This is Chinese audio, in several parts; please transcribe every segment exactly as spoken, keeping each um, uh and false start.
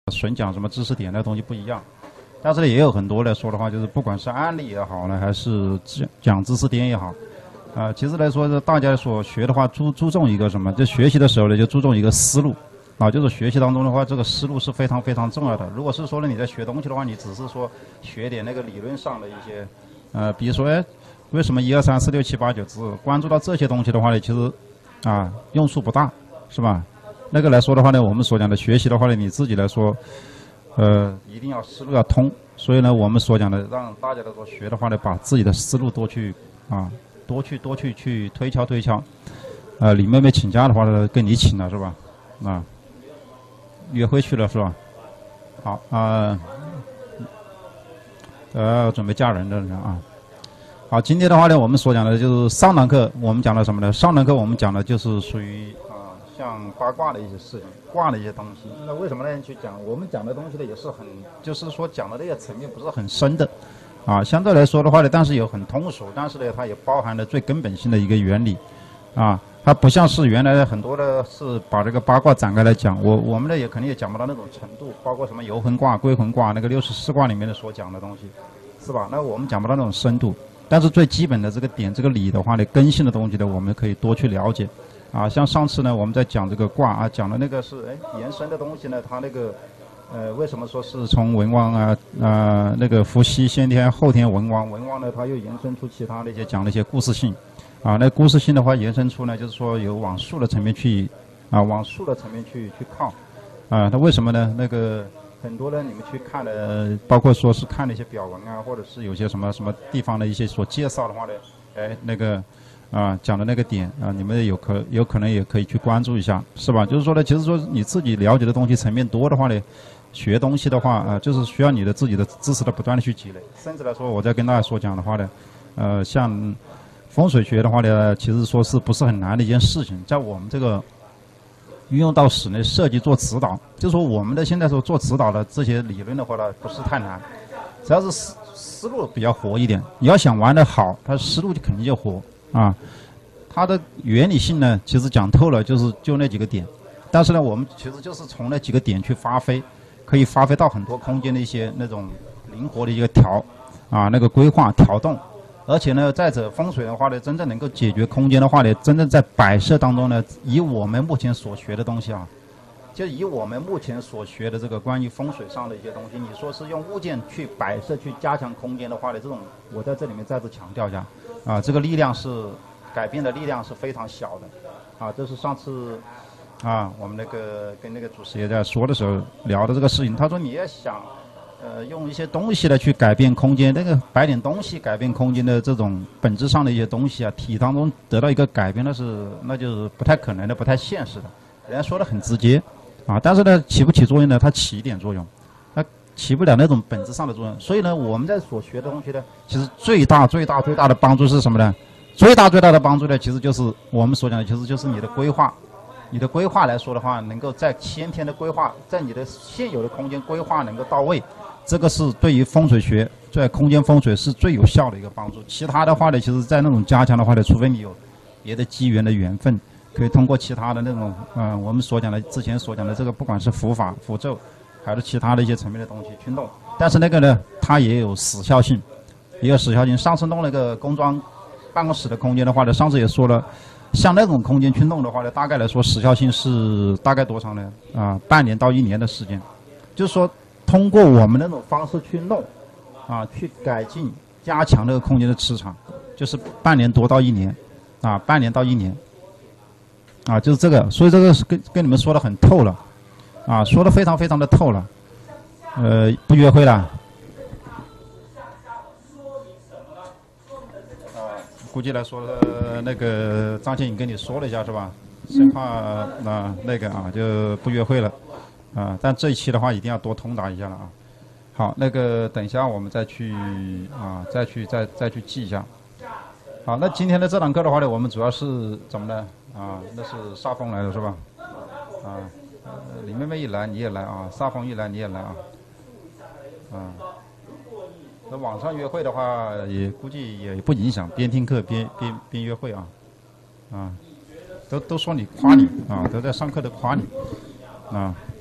纯讲什么知识点的东西不一样。但是呢，也有很多来说的话，就是不管是案例也好呢，还是讲讲知识点也好，啊、呃，其实来说，大家所学的话，注注重一个什么？就学习的时候呢，就注重一个思路。啊，就是学习当中的话，这个思路是非常非常重要的。如果是说呢，你在学东西的话，你只是说学点那个理论上的一些，呃，比如说，哎，为什么一二三四六七八九只关注到这些东西的话呢，其实啊用处不大，是吧？那个来说的话呢，我们所讲的学习的话呢，你自己来说，呃，一定要思路要通。所以呢，我们所讲的让大家来说学的话呢，把自己的思路多去啊，多去多去去推敲推敲。呃，李妹妹请假的话呢，跟你请了是吧？啊。约会去了是吧？好啊，呃，准备嫁人的人啊。好，今天的话呢，我们所讲的就是上堂课，我们讲的什么呢？上堂课我们讲的就是属于啊，像八卦的一些事情，卦的一些东西。那为什么呢？去讲我们讲的东西呢，也是很，就是说讲的那些层面不是很深的，啊，相对来说的话呢，但是有很通俗，但是呢，它也包含了最根本性的一个原理，啊。它不像是原来很多的是把这个八卦展开来讲，我我们呢也肯定也讲不到那种程度，包括什么游魂卦、归魂卦那个六十四卦里面的所讲的东西，是吧？那我们讲不到那种深度，但是最基本的这个点、这个理的话呢，根性的东西呢，我们可以多去了解。啊，像上次呢我们在讲这个卦啊，讲的那个是哎延伸的东西呢，它那个呃为什么说是从文王啊啊、呃、那个伏羲先天后天文王，文王呢他又延伸出其他的一些讲的一些故事性。啊，那故事性的话延伸出呢，就是说有往术的层面去，啊，往术的层面去去靠，啊，那为什么呢？那个很多人你们去看的，包括说是看那些表文啊，或者是有些什么什么地方的一些所介绍的话呢，哎，那个啊讲的那个点啊，你们有可有可能也可以去关注一下，是吧？就是说呢，其实说你自己了解的东西层面多的话呢，学东西的话啊，就是需要你的自己的知识的不断的去积累，甚至来说，我在跟大家所讲的话呢，呃，像。风水学的话呢，其实说是不是很难的一件事情，在我们这个运用到室内设计做指导，就是说我们的现在说做指导的这些理论的话呢，不是太难，只要是思思路比较活一点，你要想玩得好，它思路就肯定就活啊。它的原理性呢，其实讲透了，就是就那几个点，但是呢，我们其实就是从那几个点去发挥，可以发挥到很多空间的一些那种灵活的一个调啊，那个规划调动。而且呢，再者风水的话呢，真正能够解决空间的话呢，真正在摆设当中呢，以我们目前所学的东西啊，就以我们目前所学的这个关于风水上的一些东西，你说是用物件去摆设去加强空间的话呢，这种我在这里面再次强调一下，啊，这个力量是改变的力量是非常小的，啊，这是上次啊我们那个跟那个主持也在说的时候聊的这个事情，他说你也想。呃，用一些东西来去改变空间，那个摆点东西改变空间的这种本质上的一些东西啊，体当中得到一个改变，那是那就是不太可能的，不太现实的。人家说的很直接，啊，但是呢，起不起作用呢？它起一点作用，它起不了那种本质上的作用。所以呢，我们在所学的东西呢，其实最大最大最大的帮助是什么呢？最大最大的帮助呢，其实就是我们所讲的，其实就是你的规划。你的规划来说的话，能够在先天的规划，在你的现有的空间规划能够到位。这个是对于风水学，在空间风水是最有效的一个帮助。其他的话呢，其实在那种加强的话呢，除非你有别的机缘的缘分，可以通过其他的那种，嗯、呃，我们所讲的之前所讲的这个，不管是符法、符咒，还是其他的一些层面的东西去弄。但是那个呢，它也有时效性，也有时效性。上次弄那个工装办公室的空间的话呢，上次也说了，像那种空间去弄的话呢，大概来说时效性是大概多长呢？啊、呃，半年到一年的时间，就是说。通过我们那种方式去弄，啊，去改进、加强这个空间的磁场，就是半年多到一年，啊，半年到一年，啊，就是这个，所以这个是跟跟你们说的很透了，啊，说的非常非常的透了，呃，不约会了，啊，估计来说的那个张倩颖跟你说了一下是吧？生怕啊那个啊就不约会了。啊，但这一期的话一定要多通达一下了啊。好，那个等一下我们再去啊，再去再再去记一下。好，那今天的这堂课的话呢，我们主要是怎么呢？啊，那是煞风来的是吧？啊，呃，李妹妹一来你也来啊，煞风一来你也来啊。啊，那网上约会的话，也估计也不影响，边听课边边边约会啊。啊，都都说你夸你啊，都在上课都夸你啊。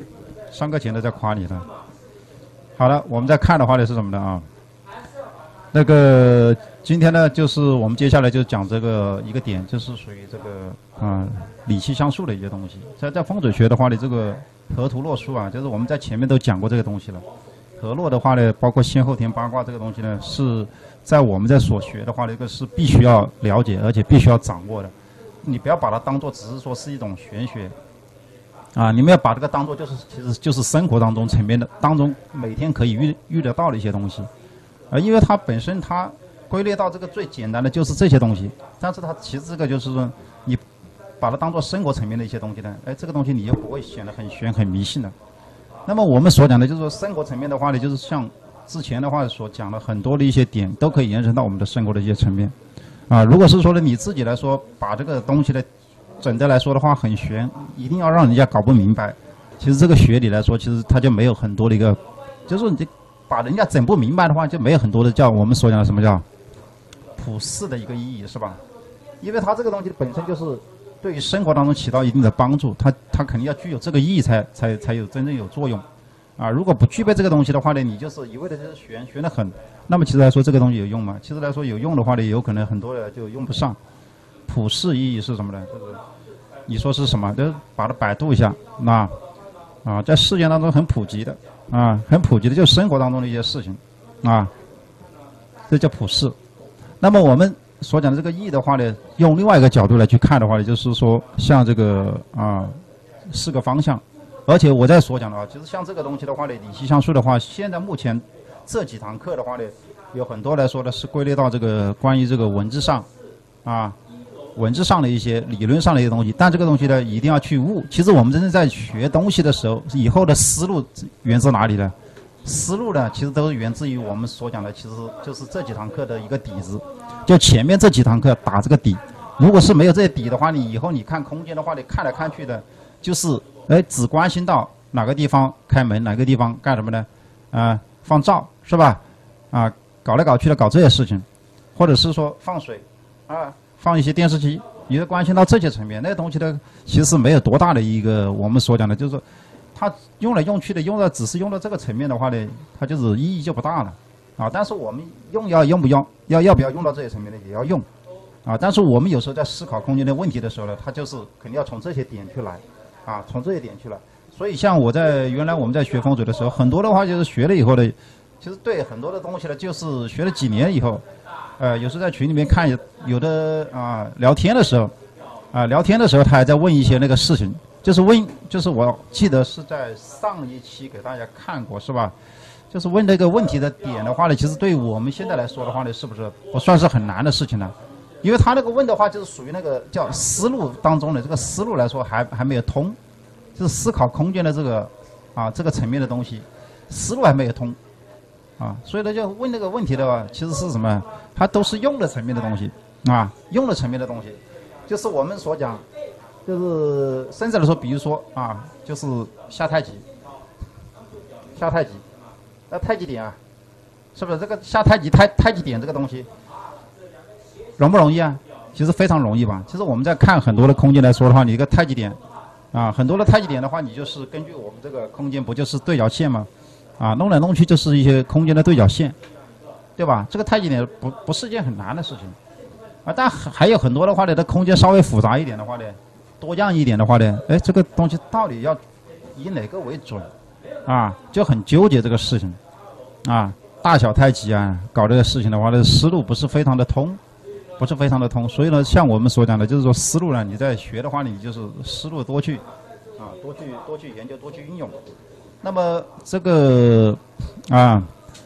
上课前都在夸你了。好了，我们再看的话呢是什么呢啊？那个今天呢，就是我们接下来就讲这个一个点，就是属于这个啊理气相数的一些东西。在在风水学的话呢，这个河图洛书啊，就是我们在前面都讲过这个东西了。河洛的话呢，包括先后天八卦这个东西呢，是在我们在所学的话呢，这个是必须要了解，而且必须要掌握的。你不要把它当做只是说是一种玄学。啊，你们要把这个当做就是，其实就是生活当中层面的当中每天可以遇遇得到的一些东西，啊，因为它本身它归类到这个最简单的就是这些东西，但是它其实这个就是说你把它当做生活层面的一些东西呢，哎，这个东西你就不会显得很玄很迷信了。那么我们所讲的就是说生活层面的话呢，就是像之前的话所讲的很多的一些点都可以延伸到我们的生活的一些层面，啊，如果是说呢你自己来说把这个东西呢。整的来说的话很玄，一定要让人家搞不明白。其实这个学理来说，其实它就没有很多的一个，就是说你把人家整不明白的话，就没有很多的叫我们所讲的什么叫普世的一个意义，是吧？因为它这个东西本身就是对于生活当中起到一定的帮助，它它肯定要具有这个意义才才才有真正有作用。啊，如果不具备这个东西的话呢，你就是一味的就是玄玄的很，那么其实来说这个东西有用吗？其实来说有用的话呢，有可能很多人就用不上。普世意义是什么呢？就是你说是什么？就把它百度一下，那啊，在世界当中很普及的啊，很普及的，就是生活当中的一些事情啊，这叫普世。那么我们所讲的这个义的话呢，用另外一个角度来去看的话呢，就是说像这个啊四个方向，而且我在所讲的话，就是像这个东西的话呢，理气相数的话，现在目前这几堂课的话呢，有很多来说呢是归类到这个关于这个文字上啊。文字上的一些理论上的一些东西，但这个东西呢，一定要去悟。其实我们真正在学东西的时候，以后的思路源自哪里呢？思路呢，其实都是源自于我们所讲的，其实就是这几堂课的一个底子。就前面这几堂课打这个底，如果是没有这些底的话，你以后你看空间的话，你看来看去的，就是哎，只关心到哪个地方开门，哪个地方干什么呢？啊、呃，放灶是吧？啊，搞来搞去的搞这些事情，或者是说放水啊。放一些电视机，你就关心到这些层面，那个东西呢，其实没有多大的一个我们所讲的，就是说，它用来用去的，用到只是用到这个层面的话呢，它就是意义就不大了，啊。但是我们用要用不用，要要不要用到这些层面呢，也要用，啊。但是我们有时候在思考空间的问题的时候呢，它就是肯定要从这些点去来，啊，从这些点去来。所以像我在原来我们在学风水的时候，很多的话就是学了以后呢，其实对很多的东西呢，就是学了几年以后。呃，有时候在群里面看，有的啊、呃、聊天的时候，啊、呃、聊天的时候，他还在问一些那个事情，就是问，就是我记得是在上一期给大家看过，是吧？就是问这个问题的点的话呢，其实对于我们现在来说的话呢，是不是不算是很难的事情呢？因为他那个问的话，就是属于那个叫思路当中的这个思路来说还还没有通，就是思考空间的这个啊这个层面的东西，思路还没有通。啊，所以呢，就问这个问题的话，其实是什么？它都是用的层面的东西，啊，用的层面的东西，就是我们所讲，就是甚至来说，比如说啊，就是下太极，下太极，那太极点啊，是不是这个下太极太太极点这个东西容不容易啊？其实非常容易吧。其实我们在看很多的空间来说的话，你一个太极点，啊，很多的太极点的话，你就是根据我们这个空间，不就是对角线吗？啊，弄来弄去就是一些空间的对角线，对吧？这个太极点不不是件很难的事情，啊，但还有很多的话呢，它空间稍微复杂一点的话呢，多样一点的话呢，哎，这个东西到底要以哪个为准？啊，就很纠结这个事情，啊，大小太极啊，搞这个事情的话呢，思路不是非常的通，不是非常的通。所以呢，像我们所讲的，就是说思路呢，你在学的话呢，你就是思路多去，啊，多去多去研究，多去运用。那么这个啊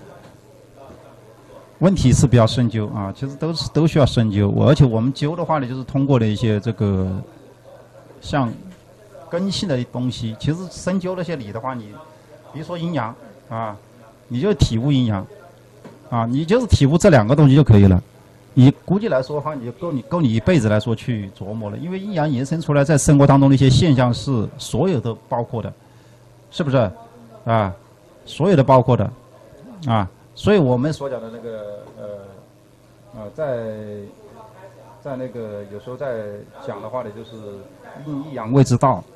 问题是比较深究啊，其实都是都需要深究。而且我们究的话呢，就是通过的一些这个像根性的东西。其实深究那些理的话，你比如说阴阳啊，你就体悟阴阳啊，你就是体悟这两个东西就可以了。你估计来说的话，你就够你够你一辈子来说去琢磨了。因为阴阳延伸出来在生活当中的一些现象是所有都包括的，是不是？啊，所有的包括的，啊，所以我们所讲的那个呃，呃，在在那个有时候在讲的话呢，就是阴阴阳谓之道，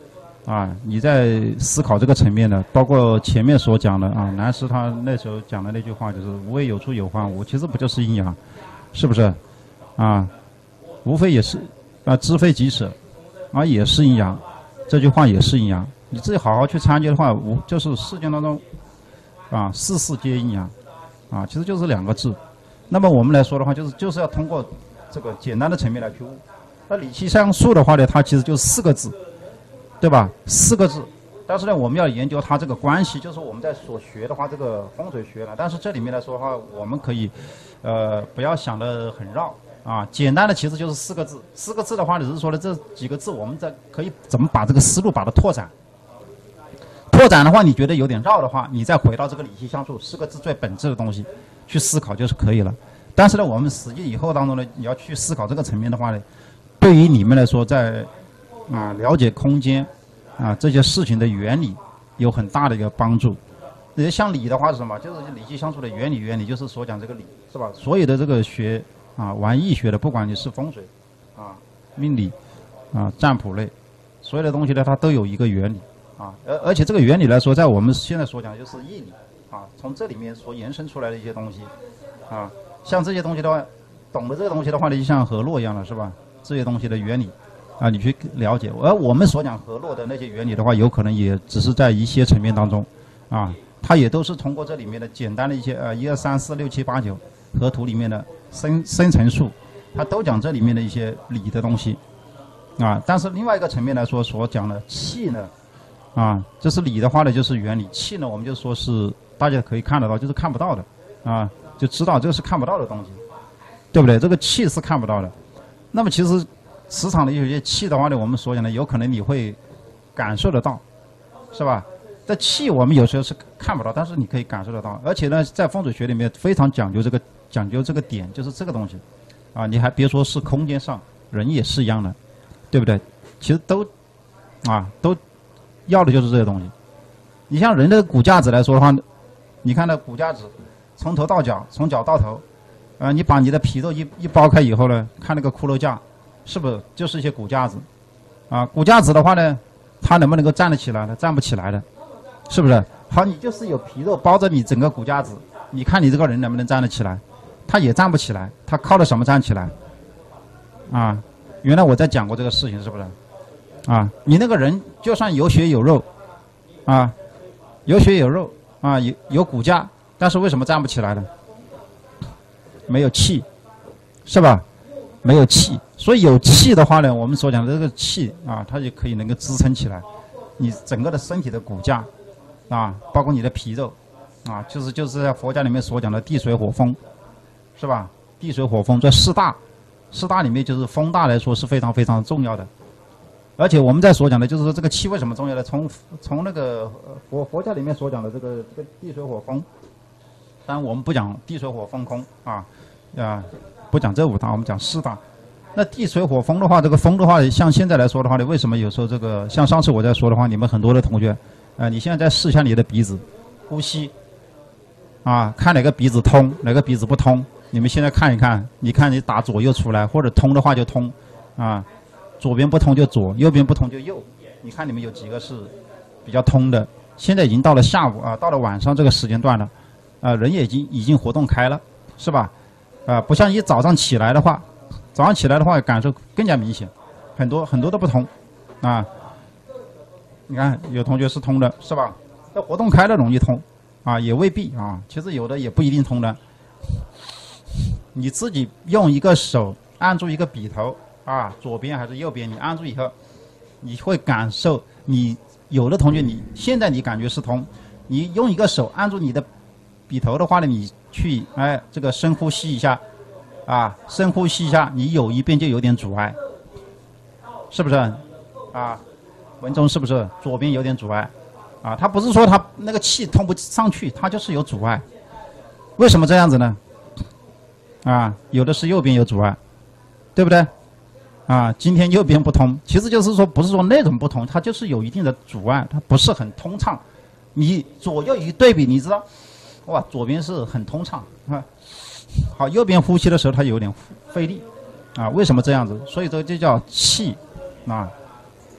啊，你在思考这个层面的，包括前面所讲的啊，南师他那时候讲的那句话就是“无为有处有方无”，其实不就是阴阳，是不是？啊，无非也是啊，知非即舍，啊也是阴阳，这句话也是阴阳。你自己好好去参究的话，无就是世界当中啊，事事皆阴阳，啊，其实就是两个字。那么我们来说的话，就是就是要通过这个简单的层面来去悟。那理气相数的话呢，它其实就四个字。对吧？四个字，但是呢，我们要研究它这个关系，就是我们在所学的话，这个风水学了。但是这里面来说的话，我们可以，呃，不要想得很绕啊。简单的其实就是四个字，四个字的话，只是说的这几个字，我们在可以怎么把这个思路把它拓展。拓展的话，你觉得有点绕的话，你再回到这个理气相数四个字最本质的东西去思考就是可以了。但是呢，我们实际以后当中呢，你要去思考这个层面的话呢，对于你们来说，在啊，了解空间，啊这些事情的原理有很大的一个帮助。也像理的话是什么？就是理气相数的原理，原理就是所讲这个理，是吧？所有的这个学啊，玩易学的，不管你是风水，啊命理，啊占卜类，所有的东西呢，它都有一个原理啊。而而且这个原理来说，在我们现在所讲的就是义理啊，从这里面所延伸出来的一些东西啊，像这些东西的话，懂得这个东西的话呢，就像河洛一样的是吧？这些东西的原理。啊，你去了解，而我们所讲河洛的那些原理的话，有可能也只是在一些层面当中，啊，它也都是通过这里面的简单的一些呃一二三四六七八九河图里面的生生成数，它都讲这里面的一些理的东西，啊，但是另外一个层面来说，所讲的气呢，啊，这是理的话呢，就是原理；气呢，我们就说是大家可以看得到，就是看不到的，啊，就知道这个是看不到的东西，对不对？这个气是看不到的，那么其实。磁场的有些气的话呢，我们所讲的有可能你会感受得到，是吧？这气我们有时候是看不到，但是你可以感受得到。而且呢，在风水学里面非常讲究这个讲究这个点，就是这个东西，啊，你还别说是空间上，人也是一样的，对不对？其实都啊都要的就是这些东西。你像人的骨架子来说的话，你看那骨架子从头到脚，从脚到头，啊，你把你的皮肉一一剥开以后呢，看那个骷髅架。是不是就是一些骨架子，啊，骨架子的话呢，它能不能够站得起来呢？站不起来的，是不是？好，你就是有皮肉包着你整个骨架子，你看你这个人能不能站得起来？他也站不起来，他靠着什么站起来？啊，原来我在讲过这个事情，是不是？啊，你那个人就算有血有肉，啊，有血有肉啊，有有骨架，但是为什么站不起来呢？没有气，是吧？没有气。所以有气的话呢，我们所讲的这个气啊，它就可以能够支撑起来你整个的身体的骨架啊，包括你的皮肉啊，就是就是在佛家里面所讲的地水火风，是吧？地水火风这四大，四大里面就是风大来说是非常非常重要的。而且我们在所讲的就是说这个气为什么重要呢？从从那个佛佛家里面所讲的这个这个地水火风，当然我们不讲地水火风空啊啊，不讲这五大，我们讲四大。那地水火风的话，这个风的话，像现在来说的话呢，为什么有时候这个像上次我在说的话，你们很多的同学，啊、呃，你现在在试一下你的鼻子，呼吸，啊，看哪个鼻子通，哪个鼻子不通。你们现在看一看，你看你打左右出来，或者通的话就通，啊，左边不通就左，右边不通就右。你看你们有几个是比较通的？现在已经到了下午啊，到了晚上这个时间段了，啊，人也已经已经活动开了，是吧？啊，不像一早上起来的话。早上起来的话，感受更加明显，很多很多都不同，啊，你看有同学是通的，是吧？这活动开了容易通，啊，也未必啊，其实有的也不一定通的。你自己用一个手按住一个笔头，啊，左边还是右边，你按住以后，你会感受，你有的同学你现在你感觉是通，你用一个手按住你的笔头的话呢，你去哎这个深呼吸一下。啊，深呼吸一下，你有一边就有点阻碍，是不是？啊，文中是不是左边有点阻碍？啊，他不是说他那个气通不上去，他就是有阻碍。为什么这样子呢？啊，有的是右边有阻碍，对不对？啊，今天右边不通，其实就是说不是说那种不通，它就是有一定的阻碍，它不是很通畅。你左右一对比，你知道，哇，左边是很通畅啊。好，右边呼吸的时候它有点费力，啊，为什么这样子？所以说这叫气，啊，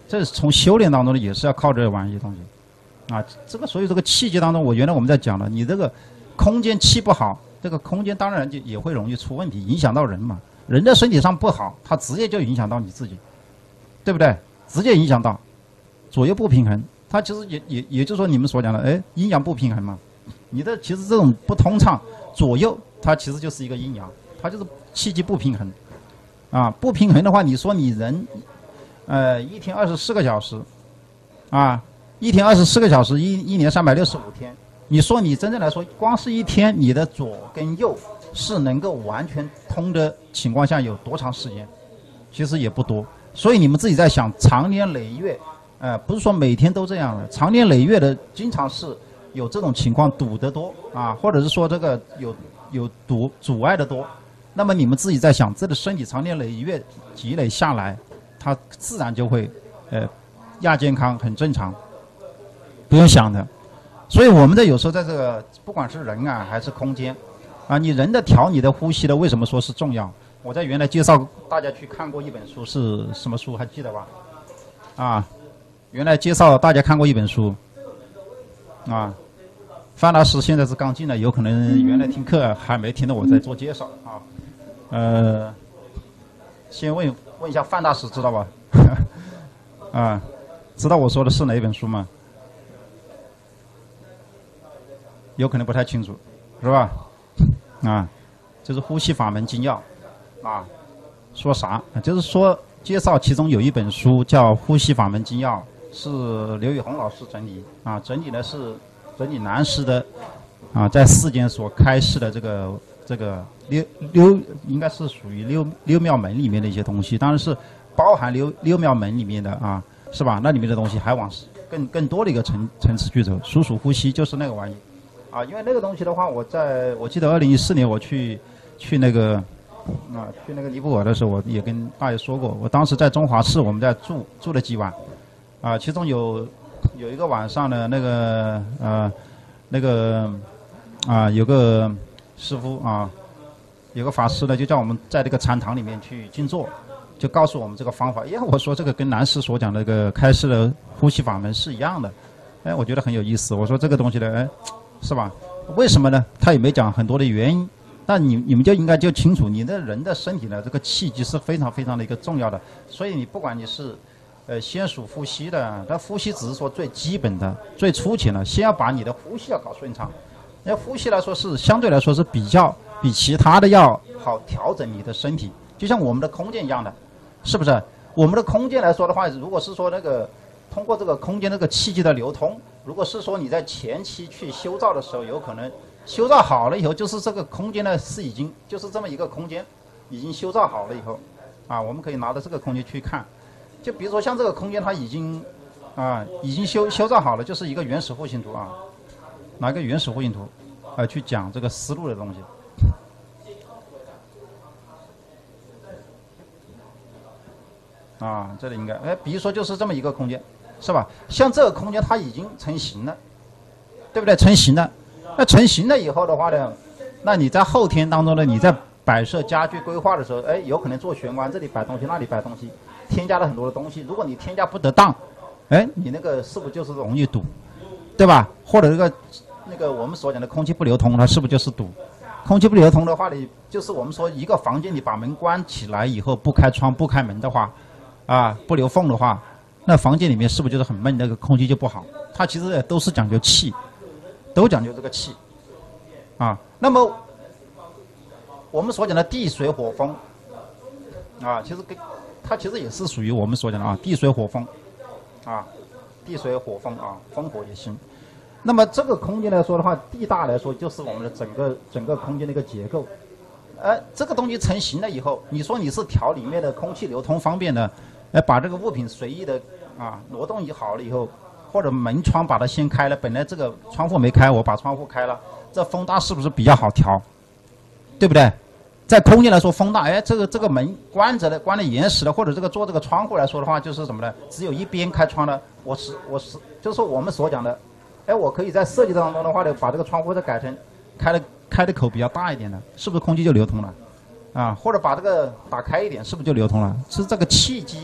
这是从修炼当中呢，也是要靠这玩意东西，啊，这个所以这个气机当中，我原来我们在讲了，你这个空间气不好，这个空间当然就也会容易出问题，影响到人嘛。人的身体上不好，它直接就影响到你自己，对不对？直接影响到左右不平衡，它其实也也也就是说你们所讲的，哎，阴阳不平衡嘛。你的其实这种不通畅，左右它其实就是一个阴阳，它就是气机不平衡，啊，不平衡的话，你说你人，呃，一天二十四个小时，啊，一天二十四个小时，一一年三百六十五天，你说你真正来说，光是一天，你的左跟右是能够完全通的情况下有多长时间？其实也不多，所以你们自己在想，长年累月，呃，不是说每天都这样的，长年累月的，经常是有这种情况堵得多啊，或者是说这个有有堵阻碍的多，那么你们自己在想，这个身体长年累月积累下来，它自然就会呃亚健康，很正常，不用想的。所以我们在有时候在这个不管是人啊还是空间啊，你人的调你的呼吸的，为什么说是重要？我在原来介绍大家去看过一本书，是什么书还记得吧？啊，原来介绍大家看过一本书。啊，范老师现在是刚进来，有可能原来听课还没听到我在做介绍啊。呃，先问问一下范大师知道吧？啊，知道我说的是哪一本书吗？有可能不太清楚，是吧？啊，就是呼吸法门精要啊。说啥？就是说介绍其中有一本书叫《呼吸法门精要》。是刘宇宏老师整理啊，整理的是整理南师的啊，在世间所开示的这个这个六六应该是属于六六妙门里面的一些东西，当然是包含六六妙门里面的啊，是吧？那里面的东西还往更更多的一个层层次去走，数数呼吸就是那个玩意啊，因为那个东西的话，我在我记得二零一四年我去去那个啊去那个尼泊尔的时候，我也跟大家说过，我当时在中华寺，我们在住住了几晚。啊，其中有有一个晚上呢，那个呃，那个啊，有个师傅啊，有个法师呢，就叫我们在这个禅堂里面去静坐，就告诉我们这个方法。哎，我说这个跟南师所讲的这个开示的呼吸法门是一样的，哎，我觉得很有意思。我说这个东西呢，哎，是吧？为什么呢？他也没讲很多的原因，但你你们就应该就清楚，你的人的身体呢，这个气机是非常非常的一个重要的，所以你不管你是。呃，先数呼吸的，但呼吸只是说最基本的、最粗浅的，先要把你的呼吸要搞顺畅。那呼吸来说是相对来说是比较比其他的要好调整你的身体，就像我们的空间一样的，是不是？我们的空间来说的话，如果是说那个通过这个空间那个气机的流通，如果是说你在前期去修造的时候，有可能修造好了以后，就是这个空间呢是已经就是这么一个空间，已经修造好了以后，啊，我们可以拿着这个空间去看。就比如说像这个空间，它已经啊已经修修造好了，就是一个原始户型图啊，拿一个原始户型图，呃，去讲这个思路的东西。啊，这里应该哎，比如说就是这么一个空间，是吧？像这个空间它已经成型了，对不对？成型了，那成型了以后的话呢，那你在后天当中呢，你在摆设家具规划的时候，哎，有可能做玄关，这里摆东西，那里摆东西。添加了很多的东西，如果你添加不得当，哎，你那个是不是就是容易堵，对吧？或者那个那个我们所讲的空气不流通，它是不是就是堵？空气不流通的话，你就是我们说一个房间你把门关起来以后，不开窗不开门的话，啊，不留缝的话，那房间里面是不是就是很闷？那个空气就不好。它其实都是讲究气，都讲究这个气，啊，那么我们所讲的地水火风，啊，其实跟它其实也是属于我们所讲的啊，地水火风，啊，地水火风啊，风火也行。那么这个空间来说的话，地大来说就是我们的整个整个空间的一个结构。呃，这个东西成型了以后，你说你是调里面的空气流通方便的，呃，把这个物品随意的啊挪动也好了以后，或者门窗把它先开了，本来这个窗户没开，我把窗户开了，这风大是不是比较好调？对不对？在空间来说，风大，哎，这个这个门关着的，关的严实的，或者这个做这个窗户来说的话，就是什么呢？只有一边开窗的，我是我是，就是说我们所讲的，哎，我可以在设计当中的话呢，把这个窗户再改成开的开的口比较大一点的，是不是空气就流通了？啊，或者把这个打开一点，是不是就流通了？是这个气机，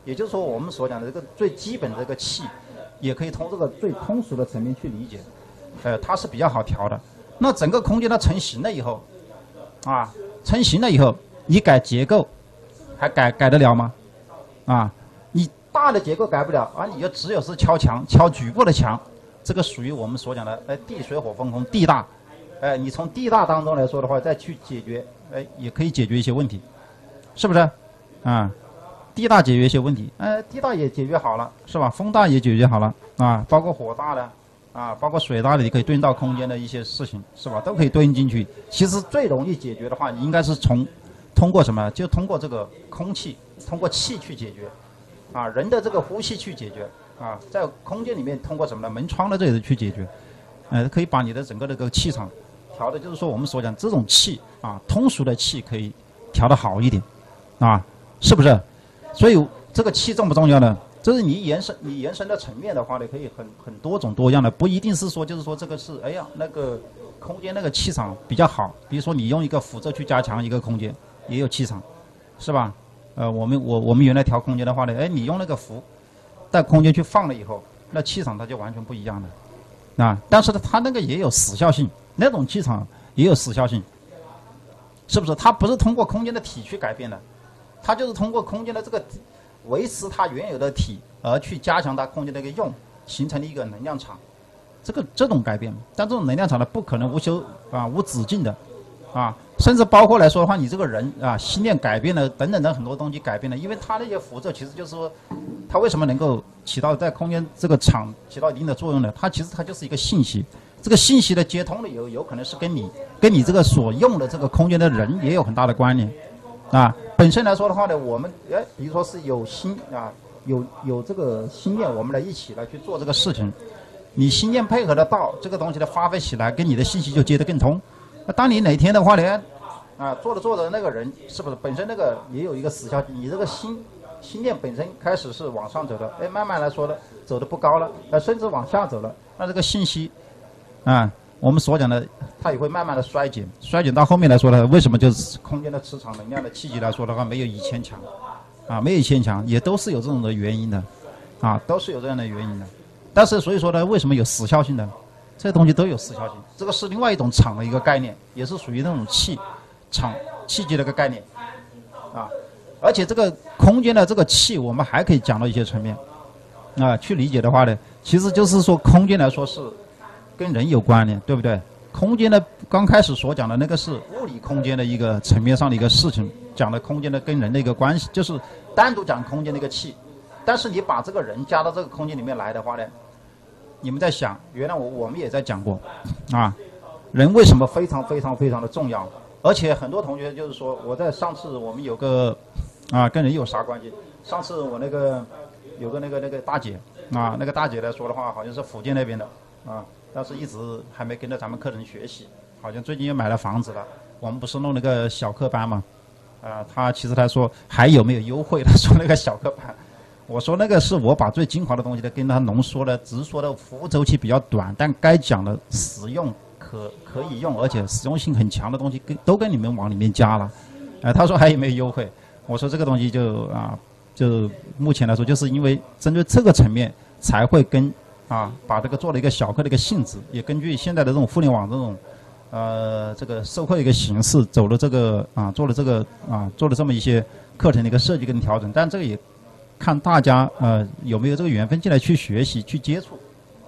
也就是说，我们所讲的这个最基本的这个气，也可以从这个最通俗的层面去理解，呃，它是比较好调的。那整个空间它成型了以后，啊，成型了以后，你改结构，还改改得了吗？啊，你大的结构改不了，啊，你就只有是敲墙，敲局部的墙，这个属于我们所讲的，哎，地水火风空，地大，哎，你从地大当中来说的话，再去解决，哎，也可以解决一些问题，是不是？啊。地大解决一些问题，呃，地大也解决好了，是吧？风大也解决好了啊，包括火大的啊，包括水大的，你可以对应到空间的一些事情，是吧？都可以对应进去。其实最容易解决的话，你应该是从通过什么？就通过这个空气，通过气去解决啊，人的这个呼吸去解决啊，在空间里面通过什么呢？门窗的这里去解决，呃，可以把你的整个这个气场调的，就是说我们所讲这种气啊，通俗的气可以调得好一点啊，是不是？所以这个气重不重要呢？这是你延伸你延伸的层面的话呢，可以很很多种多样的，不一定是说就是说这个是哎呀那个空间那个气场比较好，比如说你用一个辐射去加强一个空间，也有气场，是吧？呃，我们我我们原来调空间的话呢，哎，你用那个辐在空间去放了以后，那气场它就完全不一样了啊。但是呢，它那个也有时效性，那种气场也有时效性，是不是？它不是通过空间的体去改变的。它就是通过空间的这个维持它原有的体，而去加强它空间的一个用，形成了一个能量场。这个这种改变，但这种能量场呢，不可能无休啊无止境的，啊，甚至包括来说的话，你这个人啊心念改变了等等的很多东西改变了，因为它那些辐射其实就是说，它为什么能够起到在空间这个场起到一定的作用呢？它其实它就是一个信息，这个信息的接通了以后，有可能是跟你跟你这个所用的这个空间的人也有很大的关联。啊，本身来说的话呢，我们哎，比如说是有心啊，有有这个心念，我们来一起来去做这个事情。你心念配合得到，这个东西的发挥起来，跟你的信息就接得更通。那当你哪天的话呢，啊，做着做着那个人是不是本身那个也有一个时效？你这个心心念本身开始是往上走的，哎，慢慢来说的走的不高了，呃，甚至往下走了，那这个信息啊。我们所讲的，它也会慢慢的衰减，衰减到后面来说呢，为什么就是空间的磁场能量的气机来说的话，没有以前强，啊，没有以前强，也都是有这种的原因的，啊，都是有这样的原因的。但是所以说呢，为什么有时效性呢？这些东西都有时效性，这个是另外一种场的一个概念，也是属于那种气场气机的一个概念，啊，而且这个空间的这个气，我们还可以讲到一些层面，啊，去理解的话呢，其实就是说空间来说是。跟人有关联，对不对？空间的刚开始所讲的那个是物理空间的一个层面上的一个事情，讲的空间的跟人的一个关系，就是单独讲空间的一个气。但是你把这个人加到这个空间里面来的话呢，你们在想，原来我我们也在讲过，啊，人为什么非常非常非常的重要？而且很多同学就是说，我在上次我们有个啊跟人有啥关系？上次我那个有个那个那个大姐啊，那个大姐来说的话，好像是福建那边的啊。但是一直还没跟着咱们课程学习，好像最近又买了房子了。我们不是弄那个小课班嘛，啊、呃，他其实他说还有没有优惠？他说那个小课班，我说那个是我把最精华的东西呢跟他浓缩了，只是说的服务周期比较短，但该讲的实用可可以用，而且实用性很强的东西跟都跟你们往里面加了。哎、呃，他说还有没有优惠？我说这个东西就啊，就目前来说，就是因为针对这个层面才会跟。啊，把这个做了一个小课的一个性质，也根据现在的这种互联网这种，呃，这个授课一个形式，走了这个啊，做了这个啊，做了这么一些课程的一个设计跟调整。但这个也看大家呃有没有这个缘分进来去学习去接触。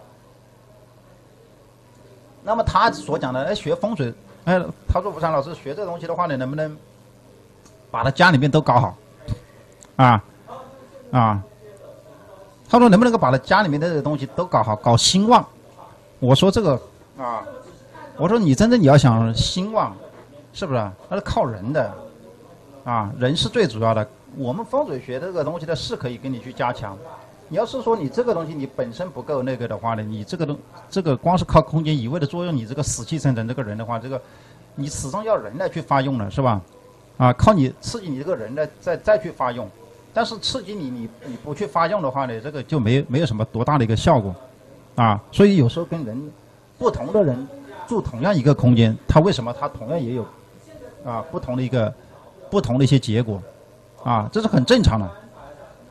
那么他所讲的，哎，学风水，哎，他说吴山老师学这个东西的话呢，能不能把他家里面都搞好？啊，啊。他说能不能够把他家里面的这个东西都搞好，搞兴旺？我说这个啊，我说你真正你要想兴旺，是不是？那是靠人的，啊，人是最主要的。我们风水学这个东西呢，是可以跟你去加强。你要是说你这个东西你本身不够那个的话呢，你这个东这个光是靠空间一味的作用，你这个死气沉沉这个人的话，这个你始终要人来去发用的，是吧？啊，靠你刺激你这个人呢，再再去发用。但是刺激你，你你不去发用的话呢，这个就没有没有什么多大的一个效果，啊，所以有时候跟人不同的人住同样一个空间，他为什么他同样也有啊不同的一个不同的一些结果，啊，这是很正常的，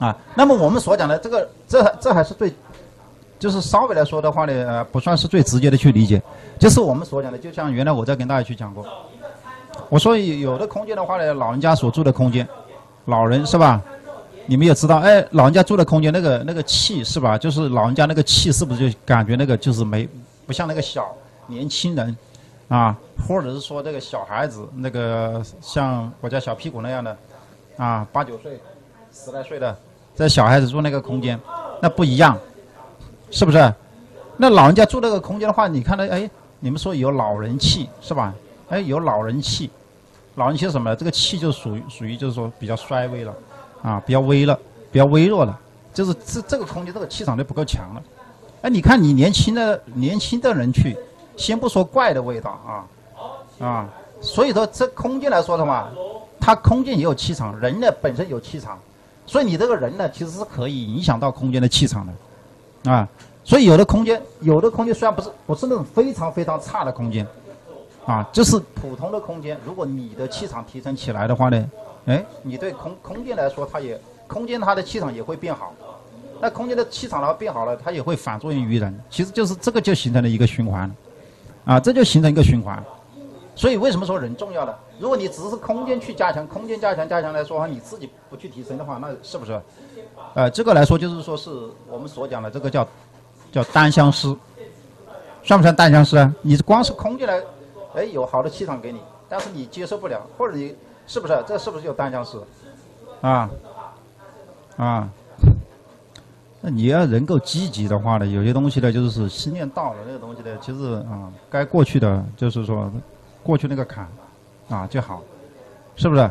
啊，那么我们所讲的这个，这这还是最，就是稍微来说的话呢，呃，不算是最直接的去理解，就是我们所讲的，就像原来我在跟大家去讲过，我说有的空间的话呢，老人家所住的空间，老人是吧？你们也知道，哎，老人家住的空间那个那个气是吧？就是老人家那个气是不是就感觉那个就是没不像那个小年轻人啊，或者是说这个小孩子那个像我家小屁股那样的啊，八九岁、十来岁的。这小孩子住那个空间，那不一样，是不是？那老人家住那个空间的话，你看到，哎，你们说有老人气是吧？哎，有老人气，老人气是什么呢？这个气就属于属于就是说比较衰微了，啊，比较微了，比较微弱了，就是这这个空间这个气场就不够强了。哎，你看你年轻的年轻的人去，先不说怪的味道啊啊，所以说这空间来说的话，它空间也有气场，人呢本身有气场。所以你这个人呢，其实是可以影响到空间的气场的，啊，所以有的空间，有的空间虽然不是不是那种非常非常差的空间，啊，就是普通的空间，如果你的气场提升起来的话呢，哎，你对空空间来说，它也空间它的气场也会变好，那空间的气场它变好了，它也会反作用于人，其实就是这个就形成了一个循环，啊，这就形成一个循环。所以为什么说人重要呢？如果你只是空间去加强，空间加强加强来说的话，你自己不去提升的话，那是不是？呃，这个来说就是说是我们所讲的这个叫叫单相思，算不算单相思啊？你光是空间来，哎，有好的气场给你，但是你接受不了，或者你是不是？这是不是就单相思？啊啊，那你要能够积极的话呢，有些东西呢，就是心念到了那个东西呢，其实啊，该过去的就是说。过去那个坎，啊就好，是不是？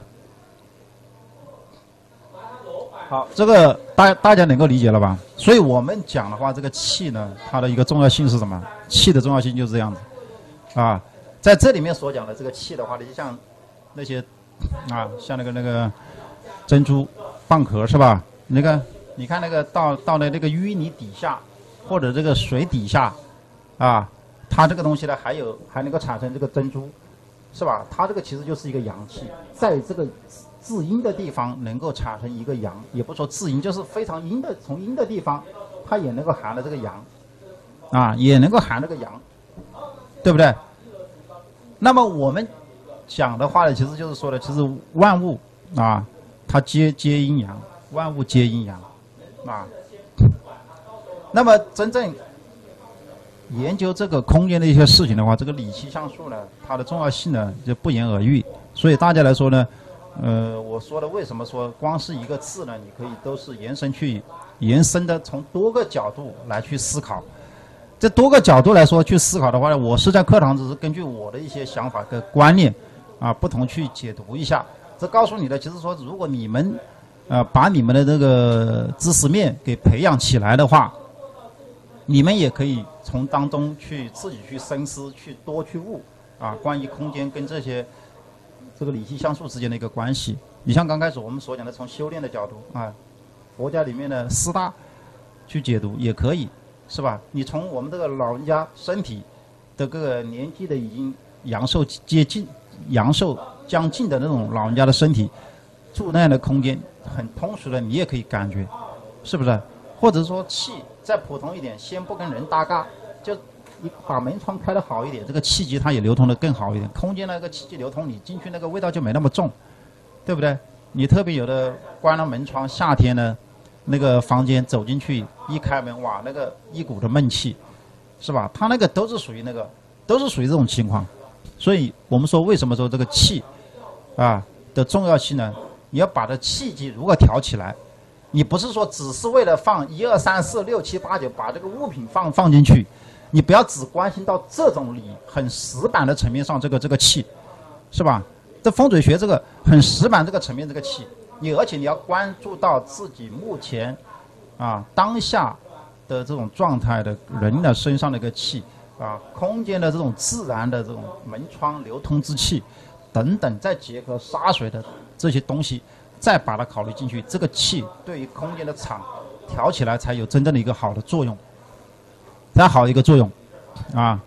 好，这个大大家能够理解了吧？所以我们讲的话，这个气呢，它的一个重要性是什么？气的重要性就是这样子，啊，在这里面所讲的这个气的话呢，就像那些啊，像那个那个珍珠蚌壳是吧？那个你看那个到到了那个淤泥底下，或者这个水底下，啊。它这个东西呢，还有还能够产生这个珍珠，是吧？它这个其实就是一个阳气，在这个至阴的地方能够产生一个阳，也不说至阴，就是非常阴的，从阴的地方，它也能够含了这个阳，啊，也能够含这个阳，对不对？那么我们讲的话呢，其实就是说的，其实万物啊，它皆皆阴阳，万物皆阴阳，啊，那么真正。研究这个空间的一些事情的话，这个理气象数呢，它的重要性呢就不言而喻。所以大家来说呢，呃，我说的为什么说光是一个字呢，你可以都是延伸去延伸的从多个角度来去思考。这多个角度来说去思考的话呢，我是在课堂只是根据我的一些想法跟观念啊不同去解读一下。这告诉你的就是说，如果你们呃把你们的这个知识面给培养起来的话，你们也可以从当中去自己去深思，去多去悟啊，关于空间跟这些这个理气象数之间的一个关系。你像刚开始我们所讲的，从修炼的角度啊，佛家里面的四大去解读也可以，是吧？你从我们这个老人家身体的这个年纪的已经阳寿接近、阳寿将近的那种老人家的身体，住那样的空间很通俗的，你也可以感觉，是不是？或者说气。再普通一点，先不跟人搭嘎，就你把门窗开得好一点，这个气机它也流通得更好一点。空间那个气机流通，你进去那个味道就没那么重，对不对？你特别有的关了门窗，夏天呢，那个房间走进去一开门，哇，那个一股的闷气，是吧？它那个都是属于那个，都是属于这种情况。所以我们说，为什么说这个气啊的重要性呢？你要把这气机如何调起来。你不是说只是为了放一二三四六七八九把这个物品放放进去，你不要只关心到这种理很死板的层面上这个这个气，是吧？这风水学这个很死板这个层面这个气，你而且你要关注到自己目前啊当下的这种状态的人的身上的一个气啊，空间的这种自然的这种门窗流通之气等等，再结合沙水的这些东西。再把它考虑进去，这个气对于空间的场调起来才有真正的一个好的作用，才好的一个作用，啊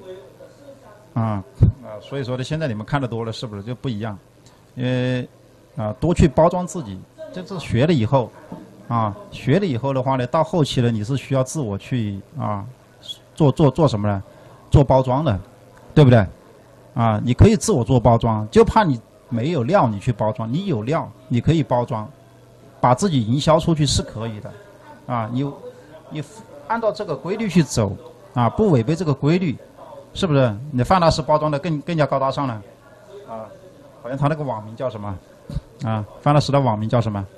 啊啊！所以说呢，现在你们看的多了，是不是就不一样？因为啊，多去包装自己。就是学了以后，啊，学了以后的话呢，到后期呢，你是需要自我去啊，做做做什么呢？做包装的，对不对？啊，你可以自我做包装，就怕你没有料，你去包装。你有料，你可以包装，把自己营销出去是可以的。啊，你你按照这个规律去走，啊，不违背这个规律。是不是你范大师包装的更更加高大上了？啊，好像他那个网名叫什么？啊，范大师的网名叫什么？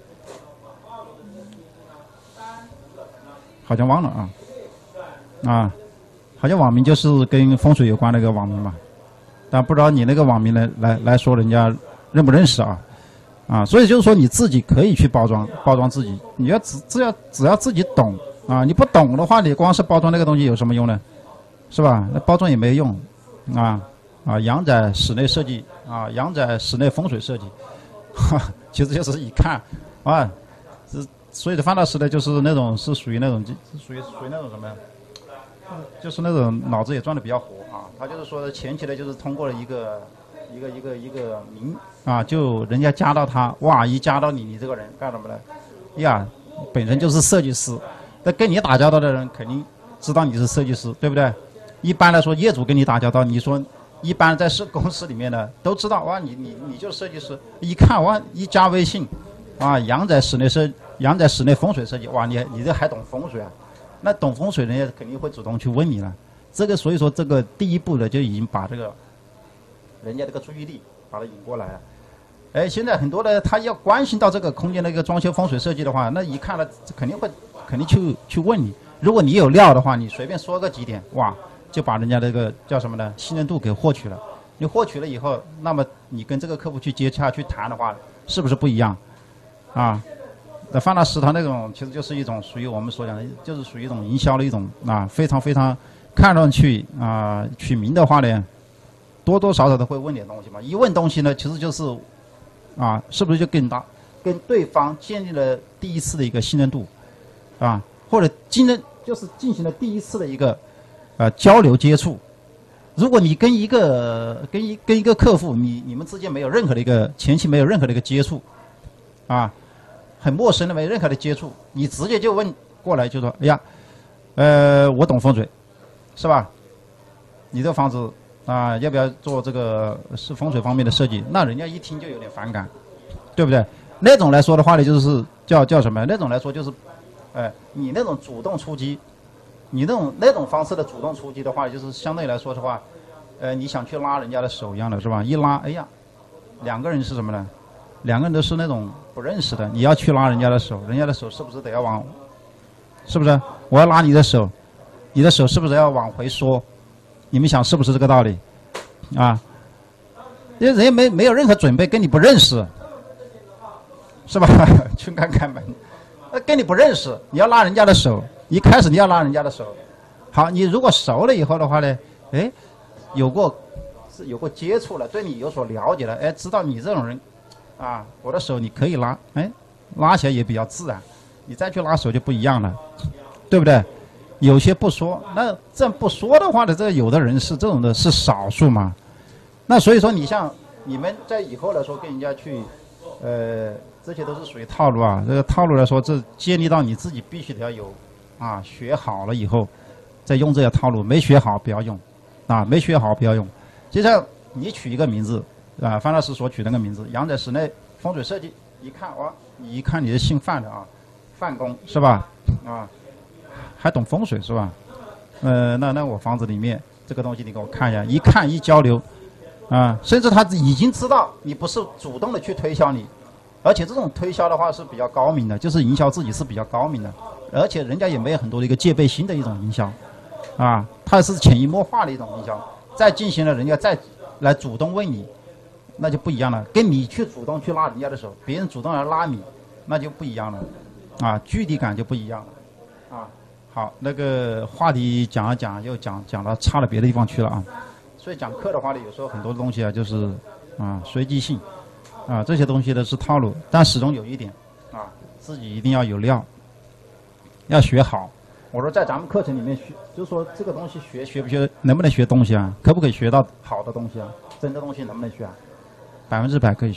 好像忘了啊。啊，好像网名就是跟风水有关的一个网名嘛。但不知道你那个网名来来来说，人家认不认识啊？啊，所以就是说你自己可以去包装包装自己，你要只只要只要自己懂啊，你不懂的话，你光是包装那个东西有什么用呢？是吧？那包装也没用，啊啊！阳宅室内设计啊，阳宅室内风水设计，哈，其实就是一看，啊，这所以的范大师呢，就是那种是属于那种，属于属于那种什么呀？就是那种脑子也转的比较活啊。他就是说前期呢，就是通过了一个一个一个一个名啊，就人家加到他，哇，一加到你，你这个人干什么呢？呀，本身就是设计师，那跟你打交道的人肯定知道你是设计师，对不对？一般来说，业主跟你打交道，你说一般在是公司里面的都知道，哇，你你你就是设计师，一看哇，一加微信，啊，阳宅室内设，阳宅室内风水设计，哇，你你这还懂风水啊？那懂风水人家肯定会主动去问你了。这个所以说这个第一步呢，就已经把这个人家这个注意力把它引过来了。哎，现在很多的他要关心到这个空间的一个装修风水设计的话，那一看了肯定会肯定去去问你。如果你有料的话，你随便说个几点，哇，就把人家这个叫什么呢？信任度给获取了。你获取了以后，那么你跟这个客户去接洽去谈的话，是不是不一样？啊，那范大师他那种其实就是一种属于我们所讲的，就是属于一种营销的一种啊，非常非常看上去啊取名的话呢，多多少少都会问点东西嘛。一问东西呢，其实就是啊，是不是就跟他跟对方建立了第一次的一个信任度啊，或者进了就是进行了第一次的一个呃交流接触。如果你跟一个跟一跟一个客户，你你们之间没有任何的一个前期没有任何的一个接触，啊，很陌生的没有任何的接触，你直接就问过来就说，哎呀，呃，我懂风水，是吧？你这个房子啊，要不要做这个是风水方面的设计？那人家一听就有点反感，对不对？那种来说的话呢，就是叫叫什么？那种来说就是，哎，你那种主动出击。你那种那种方式的主动出击的话，就是相对来说的话，呃，你想去拉人家的手一样的是吧？一拉，哎呀，两个人是什么呢？两个人都是那种不认识的，你要去拉人家的手，人家的手是不是得要往，是不是？我要拉你的手，你的手是不是要往回缩？你们想是不是这个道理？啊，因为人家没没有任何准备，跟你不认识，是吧？去看看门，那跟你不认识，你要拉人家的手。一开始你要拉人家的手，好，你如果熟了以后的话呢，哎，有过是有过接触了，对你有所了解了，哎，知道你这种人，啊，我的手你可以拉，哎，拉起来也比较自然，你再去拉手就不一样了，对不对？有些不说，那这不说的话呢，这有的人是这种的是少数嘛，那所以说你像你们在以后来说跟人家去，呃，这些都是属于套路啊，这个套路来说，这建立到你自己必须得要有。啊，学好了以后，再用这些套路。没学好不要用，啊，没学好不要用。就像你取一个名字，啊，范老师所取那个名字，阳宅室内风水设计，一看哇，你一看你是姓范的啊，范公是吧？啊，还懂风水是吧？呃，那那我房子里面这个东西你给我看一下，一看一交流，啊，甚至他已经知道你不是主动的去推销你，而且这种推销的话是比较高明的，就是营销自己是比较高明的。而且人家也没有很多的一个戒备心的一种营销，啊，它是潜移默化的一种营销。再进行了人家再来主动问你，那就不一样了。跟你去主动去拉人家的手，别人主动来拉你，那就不一样了，啊，距离感就不一样了，啊。好，那个话题讲啊讲，又讲讲到差到别的地方去了啊。所以讲课的话呢，有时候很多东西啊，就是啊随机性，啊这些东西呢是套路，但始终有一点，啊自己一定要有料。要学好，我说在咱们课程里面学，就是说这个东西学学不学，能不能学东西啊？可不可以学到好的东西啊？真的东西能不能学啊？百分之百可以学，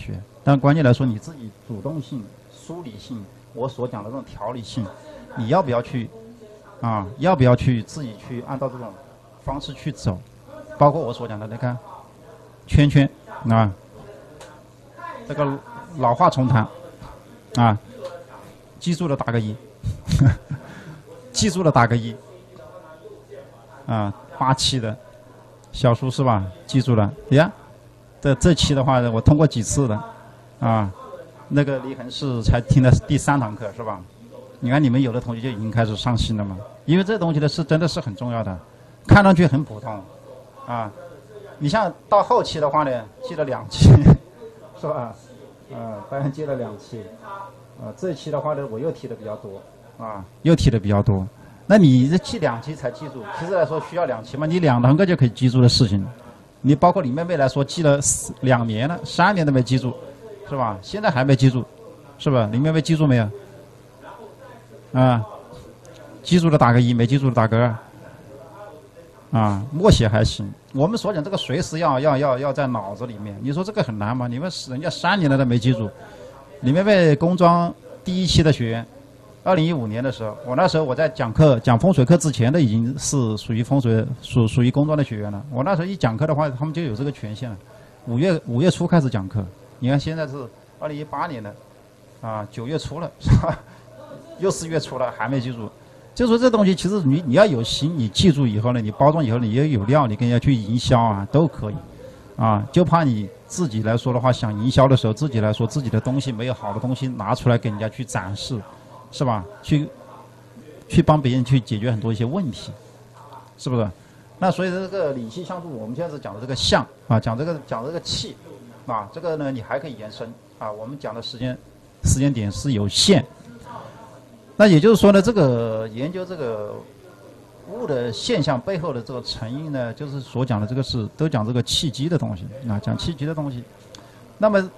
但关键来说，你自己主动性、梳理性，我所讲的这种条理性，你要不要去啊？要不要去自己去按照这种方式去走？包括我所讲的那个圈圈啊，这个老话重谈啊，记住了打个一，记住了打个一啊，八期的小叔是吧？记住了呀。这这期的话，我通过几次的啊，那个离恒是才听的第三堂课是吧？你看你们有的同学就已经开始上心了嘛，因为这东西呢是真的是很重要的，看上去很普通啊。你像到后期的话呢，记了两期是吧？啊，当然记了两期啊。这一期的话呢，我又提的比较多啊，又提的比较多。那你这记两期才记住，其实来说需要两期嘛，你两堂课就可以记住的事情。你包括李妹妹来说，记了两年了，三年都没记住，是吧？现在还没记住，是吧？李妹妹记住没有？啊，记住了打个一，没记住的打个二。啊，默写还行。我们所讲这个随时要要要要在脑子里面，你说这个很难吗？你们人家三年了都没记住。李妹妹工专第一期的学员，二零一五年的时候，我那时候我在讲课讲风水课之前的已经是属于风水属属于工专的学员了。我那时候一讲课的话，他们就有这个权限了。五月五月初开始讲课，你看现在是二零一八年的，啊九月初了，是吧？又四月初了，还没记住。就说这东西，其实你你要有心，你记住以后呢，你包装以后你也有料，你跟人家去营销啊，都可以，啊，就怕你自己来说的话，想营销的时候，自己来说自己的东西没有好的东西拿出来给人家去展示，是吧？去去帮别人去解决很多一些问题，是不是？那所以这个理气相助，我们现在是讲的这个相啊，讲这个讲这个气，啊，这个呢你还可以延伸啊，我们讲的时间时间点是有限。那也就是说呢，这个研究这个物的现象背后的这个成因呢，就是所讲的这个是都讲这个气机的东西啊，讲气机的东西。那么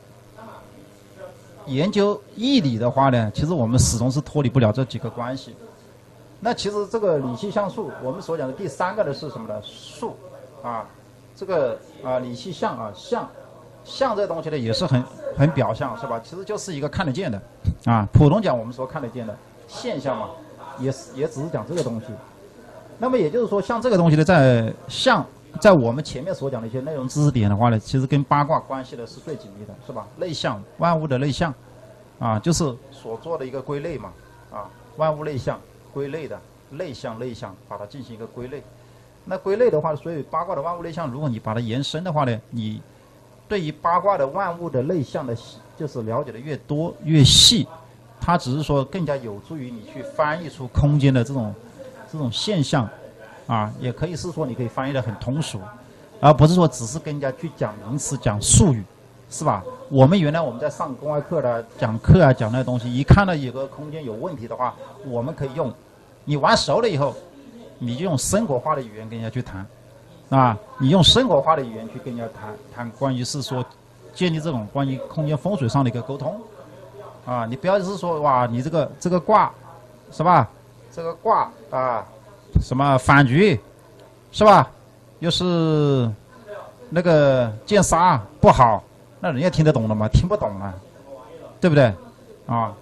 研究义理的话呢，其实我们始终是脱离不了这几个关系。那其实这个理气相术，我们所讲的第三个的是什么呢？术啊，这个啊理气象啊象。象这东西呢也是很很表象是吧？其实就是一个看得见的，啊，普通讲我们说看得见的现象嘛，也是也只是讲这个东西。那么也就是说，像这个东西呢，在象在我们前面所讲的一些内容知识点的话呢，其实跟八卦关系的是最紧密的，是吧？类象，万物的类象，啊，就是所做的一个归类嘛，啊，万物类象归类的类象类象，把它进行一个归类。那归类的话，所以八卦的万物类象，如果你把它延伸的话呢，你对于八卦的万物的类象的，就是了解的越多越细，它只是说更加有助于你去翻译出空间的这种这种现象，啊，也可以是说你可以翻译的很通俗，而不是说只是跟人家去讲名词、讲术语，是吧？我们原来我们在上公开课的讲课啊，讲那些东西，一看到有个空间有问题的话，我们可以用，你玩熟了以后，你就用生活化的语言跟人家去谈。啊，你用生活化的语言去跟人家谈谈关于是说建立这种关于空间风水上的一个沟通，啊，你不要是说哇，你这个这个卦是吧？这个卦啊，什么反局是吧？又是那个见杀不好，那人家听得懂了吗？听不懂啊，对不对？啊，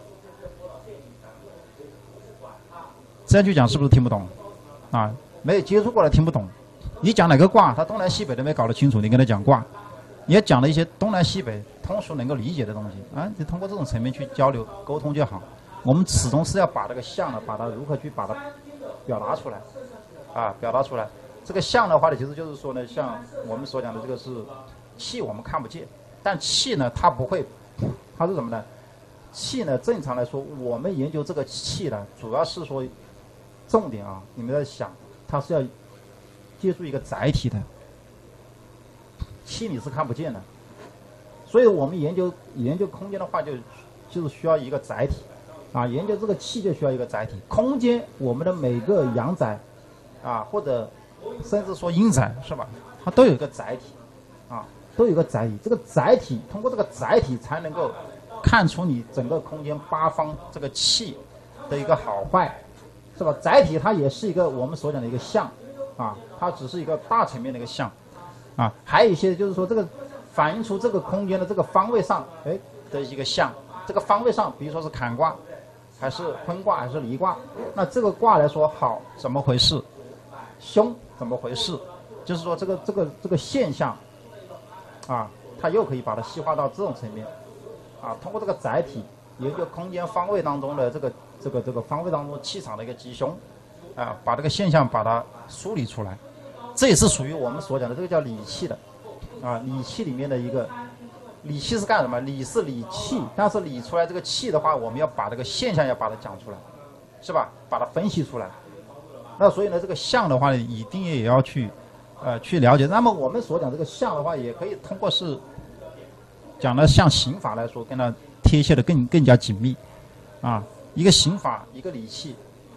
这样去讲是不是听不懂？啊，没有接触过的听不懂。你讲哪个卦，他东南西北都没搞得清楚，你跟他讲卦，你也讲了一些东南西北通俗能够理解的东西啊，你通过这种层面去交流沟通就好。我们始终是要把这个象呢，把它如何去把它表达出来，啊，表达出来。这个象的话呢，其实就是说呢，像我们所讲的这个是气，我们看不见，但气呢，它不会，它是什么呢？气呢，正常来说，我们研究这个气呢，主要是说重点啊，你们在想，它是要借助一个载体的，气你是看不见的，所以我们研究研究空间的话就，就就是需要一个载体，啊，研究这个气就需要一个载体。空间，我们的每个阳载，啊，或者甚至说阴载，是吧？它都有一个载体，啊，都有一个载体。这个载体通过这个载体才能够看出你整个空间八方这个气的一个好坏，是吧？载体它也是一个我们所讲的一个象。啊，它只是一个大层面的一个象，啊，还有一些就是说这个反映出这个空间的这个方位上，哎的一个象。这个方位上，比如说是坎卦，还是坤卦，还是离卦，那这个卦来说好怎么回事？凶怎么回事？就是说这个这个这个现象，啊，它又可以把它细化到这种层面，啊，通过这个载体研究空间方位当中的这个这个这个方位当中气场的一个吉凶，啊，把这个现象把它梳理出来，这也是属于我们所讲的这个叫理气的，啊，理气里面的一个。理气是干什么？理是理气，但是理出来这个气的话，我们要把这个现象要把它讲出来，是吧？把它分析出来。那所以呢，这个象的话呢，一定也要去，呃，去了解。那么我们所讲这个象的话，也可以通过是讲的像刑法来说，跟它贴切的更更加紧密，啊，一个刑法，一个理气。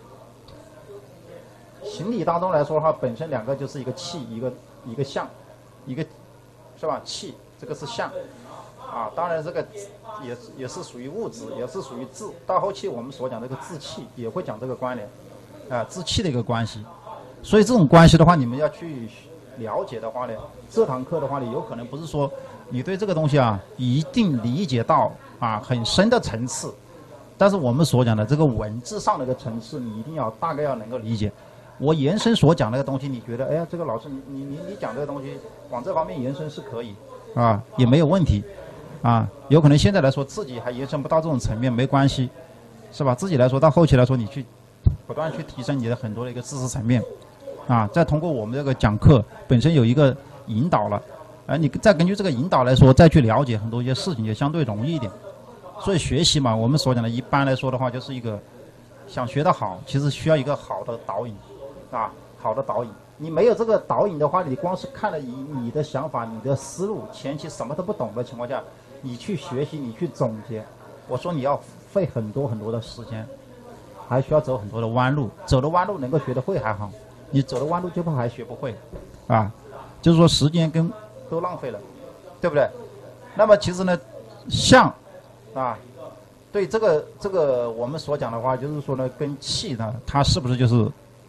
刑理当中来说的话，本身两个就是一个气，一个一个象，一个是吧？气这个是象。啊，当然这个也也是属于物质，也是属于志。到后期我们所讲这个志气也会讲这个关联，啊，志气的一个关系。所以这种关系的话，你们要去了解的话呢，这堂课的话呢，有可能不是说你对这个东西啊一定理解到啊很深的层次，但是我们所讲的这个文字上的一个层次，你一定要大概要能够理解。我延伸所讲那个东西，你觉得哎呀，这个老师你你你你讲这个东西往这方面延伸是可以啊，也没有问题。啊，有可能现在来说自己还延伸不到这种层面，没关系，是吧？自己来说到后期来说，你去不断去提升你的很多的一个知识层面，啊，再通过我们这个讲课本身有一个引导了，而你再根据这个引导来说，再去了解很多一些事情，也相对容易一点。所以学习嘛，我们所讲的一般来说的话，就是一个想学得好，其实需要一个好的导引，啊，好的导引。你没有这个导引的话，你光是看了以你的想法、你的思路，前期什么都不懂的情况下，你去学习，你去总结，我说你要费很多很多的时间，还需要走很多的弯路。走的弯路能够学得会还好，你走的弯路就怕还学不会，啊，就是说时间跟都浪费了，对不对？那么其实呢，象，啊，对这个这个我们所讲的话，就是说呢，跟气呢，它是不是就是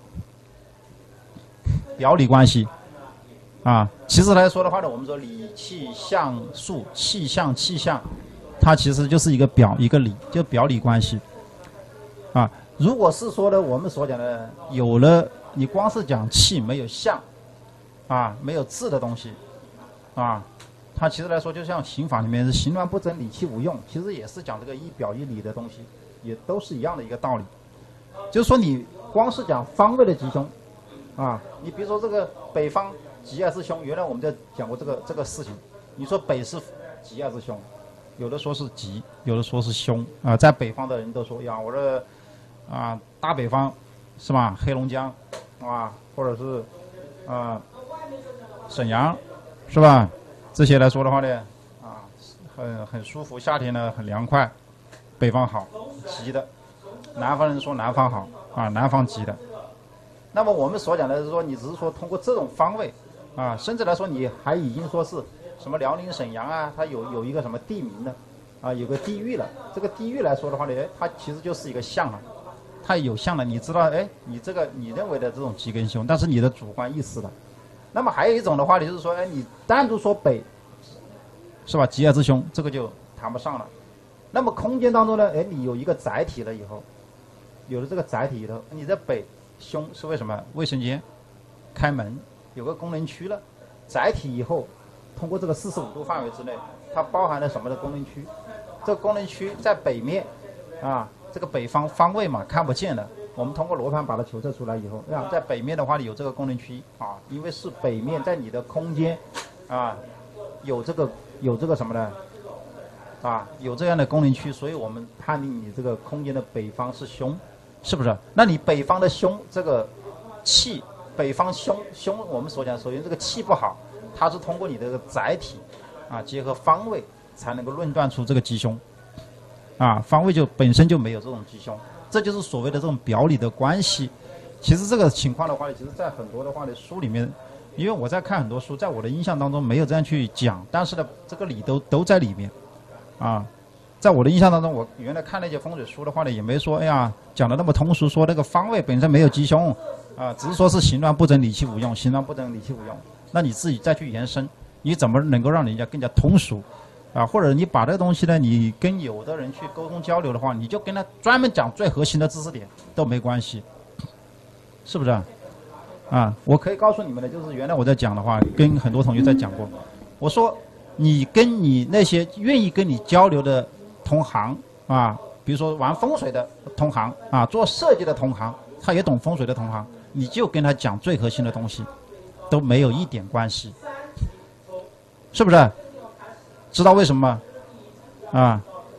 表里关系？啊，其实来说的话呢，我们说理气象数，气象气象，它其实就是一个表一个里，就表里关系。啊，如果是说呢，我们所讲的有了，你光是讲气没有象，啊，没有质的东西，啊，它其实来说就像刑法里面是形乱不争，理气无用，其实也是讲这个一表一里的东西，也都是一样的一个道理。就是说你光是讲方位的吉凶，啊，你比如说这个北方吉还是凶？原来我们就讲过这个这个事情。你说北是吉还是凶？有的说是吉，有的说是凶啊。在北方的人都说呀，我这啊大北方是吧？黑龙江啊，或者是啊沈阳是吧？这些来说的话呢，啊很很舒服，夏天呢很凉快。北方好，吉的；南方人说南方好啊，南方吉的。那么我们所讲的是说，你只是说通过这种方位。啊，甚至来说，你还已经说是什么辽宁沈阳啊，它有有一个什么地名的，啊，有个地域了。这个地域来说的话呢，哎，它其实就是一个象了，它有象了。你知道，哎，你这个你认为的这种吉跟凶，但是你的主观意识了。那么还有一种的话，就是说，哎，你单独说北，是吧？吉还是凶，这个就谈不上了。那么空间当中呢，哎，你有一个载体了以后，有了这个载体以后，你的北凶是为什么？卫生间、开门。有个功能区了，载体以后，通过这个四十五度范围之内，它包含了什么的功能区？这个功能区在北面，啊，这个北方方位嘛，看不见的。我们通过罗盘把它求测出来以后，啊，在北面的话有这个功能区啊，因为是北面，在你的空间，啊，有这个有这个什么呢？啊，有这样的功能区，所以我们判定你这个空间的北方是凶，是不是？那你北方的凶，这个气。北方凶凶，我们所讲，首先这个气不好，它是通过你的这个载体，啊，结合方位才能够论断出这个吉凶，啊，方位就本身就没有这种吉凶，这就是所谓的这种表里的关系。其实这个情况的话，其实在很多的话的书里面，因为我在看很多书，在我的印象当中没有这样去讲，但是呢，这个理都都在里面，啊。在我的印象当中，我原来看那些风水书的话呢，也没说，哎呀，讲的那么通俗，说那个方位本身没有吉凶，啊，只是说是形乱不争，理气无用，形乱不争，理气无用。那你自己再去延伸， 你怎么能够让人家更加通俗？啊，或者你把这个东西呢，你跟有的人去沟通交流的话，你就跟他专门讲最核心的知识点都没关系，是不是啊？啊，我可以告诉你们的，就是原来我在讲的话，跟很多同学在讲过，我说你跟你那些愿意跟你交流的同行啊，比如说玩风水的同行啊，做设计的同行，他也懂风水的同行，你就跟他讲最核心的东西，都没有一点关系，是不是？知道为什么吗？啊，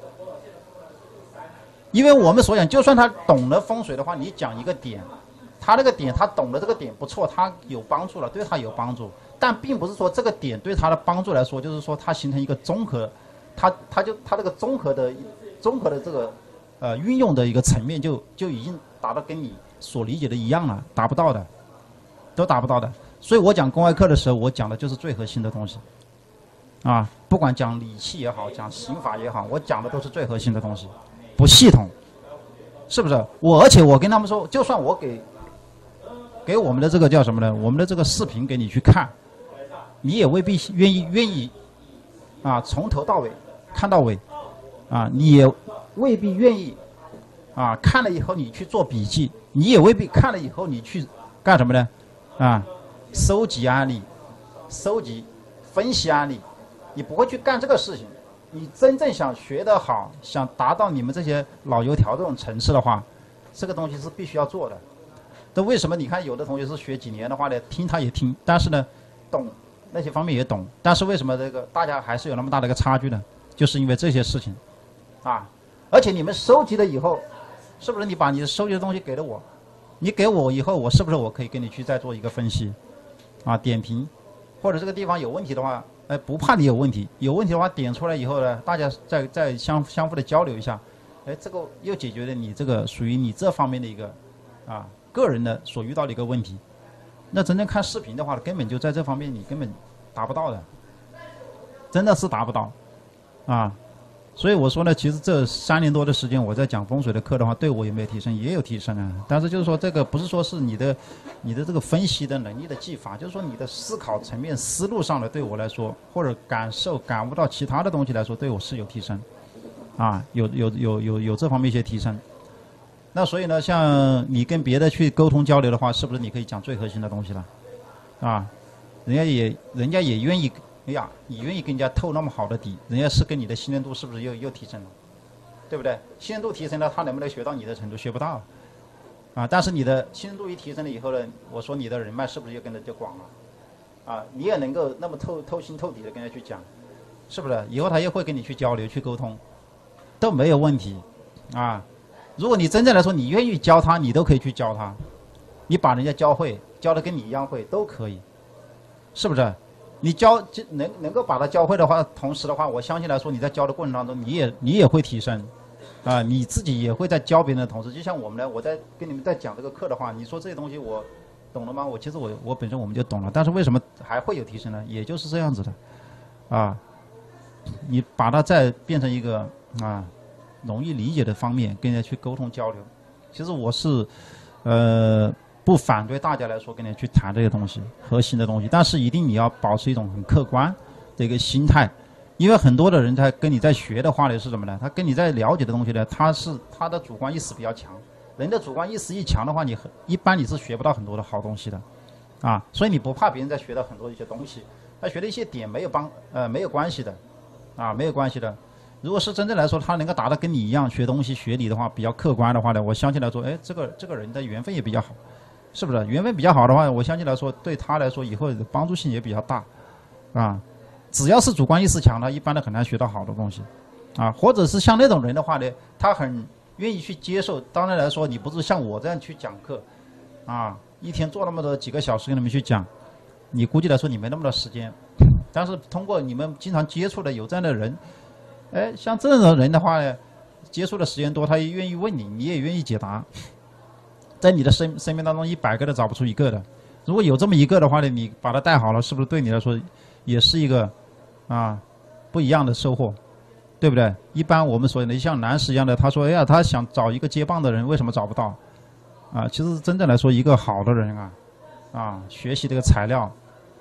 因为我们所讲，就算他懂了风水的话，你讲一个点，他那个点他懂了这个点不错，他有帮助了，对他有帮助，但并不是说这个点对他的帮助来说，就是说他形成一个综合，他他就他这个综合的综合的这个呃运用的一个层面就就已经达到跟你所理解的一样了，达不到的，都达不到的。所以我讲公开课的时候，我讲的就是最核心的东西。啊，不管讲理气也好，讲刑法也好，我讲的都是最核心的东西，不系统，是不是？我而且我跟他们说，就算我给给我们的这个叫什么呢？我们的这个视频给你去看，你也未必愿意愿意啊，从头到尾看到尾，啊，你也未必愿意啊，看了以后你去做笔记，你也未必看了以后你去干什么呢？啊，收集案例，收集分析案例。你不会去干这个事情，你真正想学得好，想达到你们这些老油条这种层次的话，这个东西是必须要做的。那为什么你看有的同学是学几年的话呢，听他也听，但是呢，懂那些方面也懂，但是为什么这个大家还是有那么大的一个差距呢？就是因为这些事情，啊，而且你们收集了以后，是不是你把你的收集的东西给了我，你给我以后，我是不是我可以跟你去再做一个分析，啊，点评，或者这个地方有问题的话。哎，不怕你有问题，有问题的话点出来以后呢，大家再再相相互的交流一下，哎，这个又解决了你这个属于你这方面的一个啊个人的所遇到的一个问题。那真正看视频的话，根本就在这方面你根本达不到的，真的是达不到啊。所以我说呢，其实这三年多的时间我在讲风水的课的话，对我有没有提升？也有提升啊。但是就是说，这个不是说是你的你的这个分析的能力的技法，就是说你的思考层面、思路上的，对我来说，或者感受、感悟到其他的东西来说，对我是有提升，啊，有有有有有这方面一些提升。那所以呢，像你跟别的去沟通交流的话，是不是你可以讲最核心的东西了？啊，人家也人家也愿意。哎呀，你愿意跟人家透那么好的底，人家是跟你的信任度是不是又又提升了，对不对？信任度提升了，他能不能学到你的程度？学不到，啊！但是你的信任度一提升了以后呢，我说你的人脉是不是又跟着就广了？啊，你也能够那么透透心透底的跟人家去讲，是不是？以后他又会跟你去交流去沟通，都没有问题，啊！如果你真正来说，你愿意教他，你都可以去教他，你把人家教会，教的跟你一样会都可以，是不是？你教就能能够把它教会的话，同时的话，我相信来说，你在教的过程当中，你也你也会提升，啊，你自己也会在教别人的同时，就像我们呢，我在跟你们在讲这个课的话，你说这些东西我懂了吗？我其实我我本身我们就懂了，但是为什么还会有提升呢？也就是这样子的，啊，你把它再变成一个啊容易理解的方面，跟人家去沟通交流。其实我是呃。不反对大家来说跟你去谈这些东西核心的东西，但是一定你要保持一种很客观的一个心态，因为很多的人在跟你在学的话呢是什么呢？他跟你在了解的东西呢，他是他的主观意识比较强，人的主观意识一强的话，你很一般你是学不到很多的好东西的，啊，所以你不怕别人在学到很多一些东西，他学的一些点没有帮呃没有关系的，啊没有关系的。如果是真正来说，他能够达到跟你一样学东西学理的话，比较客观的话呢，我相信来说，哎，这个这个人的缘分也比较好。是不是缘分比较好的话，我相信来说对他来说以后的帮助性也比较大，啊，只要是主观意识强，他一般的很难学到好的东西，啊，或者是像那种人的话呢，他很愿意去接受。当然来说，你不是像我这样去讲课，啊，一天做那么多几个小时跟你们去讲，你估计来说你没那么多时间。但是通过你们经常接触的有这样的人，哎，像这种人的话呢，接触的时间多，他也愿意问你，你也愿意解答。在你的生生命当中，一百个都找不出一个的。如果有这么一个的话呢，你把它带好了，是不是对你来说也是一个啊不一样的收获，对不对？一般我们所有的像南石一样的，他说：“哎呀，他想找一个接棒的人，为什么找不到？”啊，其实真正来说，一个好的人啊，啊，学习这个材料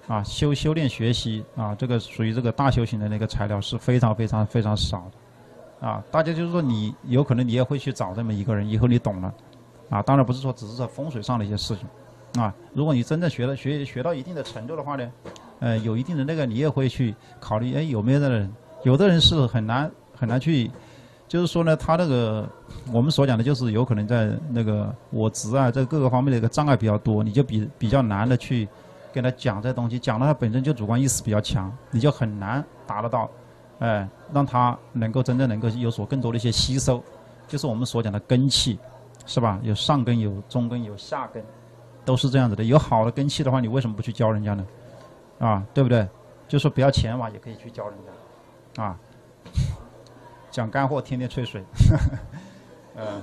啊，修修炼学习啊，这个属于这个大修行的那个材料是非常非常非常少的，啊，大家就是说你有可能你也会去找这么一个人，以后你懂了，啊，当然不是说只是说风水上的一些事情，啊，如果你真正学了学学到一定的程度的话呢，呃，有一定的那个你也会去考虑，哎，有没有的人，有的人是很难很难去，就是说呢，他那个我们所讲的就是有可能在那个我执啊，这各个方面的一个障碍比较多，你就比比较难的去。跟他讲这东西，讲的他本身就主观意识比较强，你就很难达得到，哎，让他能够真正能够有所更多的一些吸收，就是我们所讲的根气，是吧？有上根、有中根、有下根，都是这样子的。有好的根气的话，你为什么不去教人家呢？啊，对不对？就说不要钱嘛，也可以去教人家，啊，讲干货，天天吹水，嗯。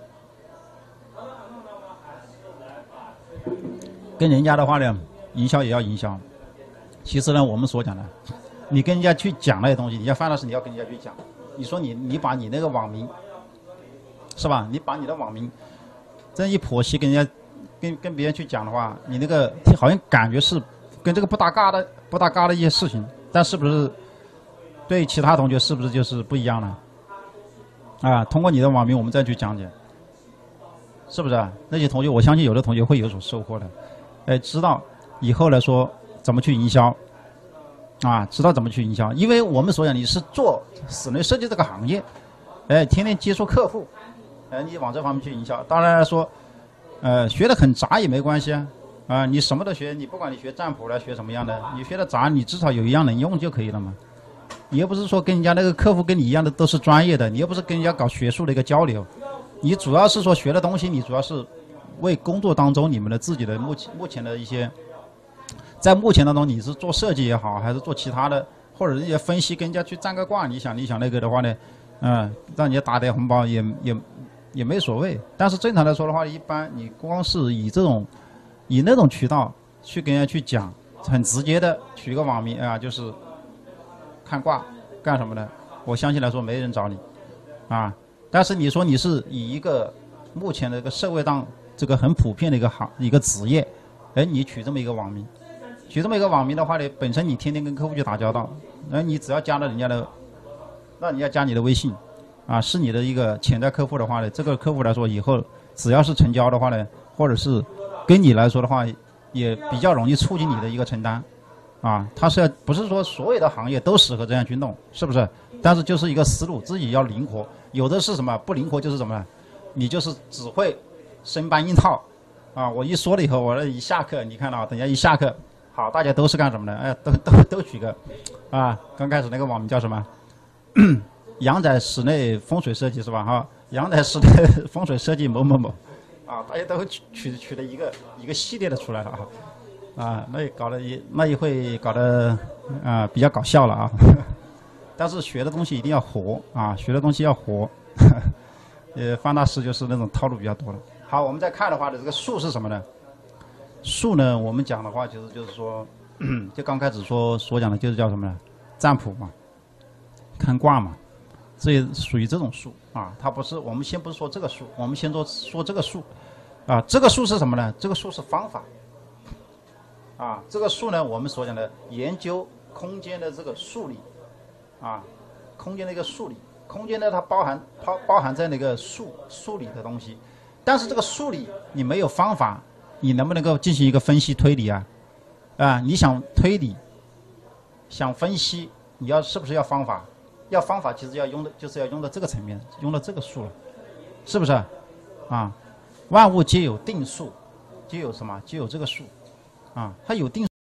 跟人家的话呢。营销也要营销，其实呢，我们所讲的，你跟人家去讲那些东西，你要犯的是你要跟人家去讲。你说你你把你那个网名，是吧？你把你的网名这一剖析跟人家跟跟别人去讲的话，你那个好像感觉是跟这个不搭嘎的不搭嘎的一些事情，但是不是对其他同学是不是就是不一样呢？啊，通过你的网名我们再去讲解，是不是啊？那些同学，我相信有的同学会有所收获的，哎，知道。以后来说怎么去营销，啊，知道怎么去营销，因为我们所讲你是做室内设计这个行业，哎，天天接触客户，哎，你往这方面去营销。当然来说，呃，学的很杂也没关系啊，啊，你什么都学，你不管你学占卜了，学什么样的，你学的杂，你至少有一样能用就可以了嘛。你又不是说跟人家那个客户跟你一样的都是专业的，你又不是跟人家搞学术的一个交流，你主要是说学的东西，你主要是为工作当中你们的自己的目前目前的一些。在目前当中，你是做设计也好，还是做其他的，或者人家分析跟人家去占个卦，你想你想那个的话呢，嗯，让人家打点红包也也也没所谓。但是正常来说的话，一般你光是以这种以那种渠道去跟人家去讲，很直接的取一个网名啊，就是看卦干什么的，我相信来说没人找你啊。但是你说你是以一个目前的一个社会上这个很普遍的一个行一个职业，哎，你取这么一个网名。取这么一个网名的话呢，本身你天天跟客户去打交道，那你只要加了人家的，那你要加你的微信，啊，是你的一个潜在客户的话呢，这个客户来说以后只要是成交的话呢，或者是跟你来说的话，也比较容易促进你的一个承担，啊，他是要不是说所有的行业都适合这样去弄，是不是？但是就是一个思路，自己要灵活，有的是什么不灵活就是什么，你就是只会生搬硬套，啊，我一说了以后，我一下课，你看到，等下一下课。好，大家都是干什么的？哎，都都都取个，啊，刚开始那个网名叫什么？阳仔室内风水设计是吧？哈，阳仔室内风水设计某某某，啊，大家都取取取了一个一个系列的出来了啊，啊，那搞得一那一会搞得啊比较搞笑了啊。但是学的东西一定要活啊，学的东西要活。呃，方大师就是那种套路比较多的。好，我们再看的话呢，这个术是什么呢？术呢，我们讲的话就是就是说，就刚开始说所讲的就是叫什么呢？占卜嘛，看卦嘛，这也属于这种术啊。它不是，我们先不是说这个术，我们先说说这个术啊。这个术是什么呢？这个术是方法啊。这个术呢，我们所讲的研究空间的这个数理啊，空间的一个数理，空间呢它包含包包含在那个数数理的东西，但是这个数理你没有方法。你能不能够进行一个分析推理啊？啊，你想推理，想分析，你要是不是要方法？要方法，其实要用的就是要用到这个层面，用到这个数了，是不是？啊，万物皆有定数，皆有什么？皆有这个数，啊，它有定。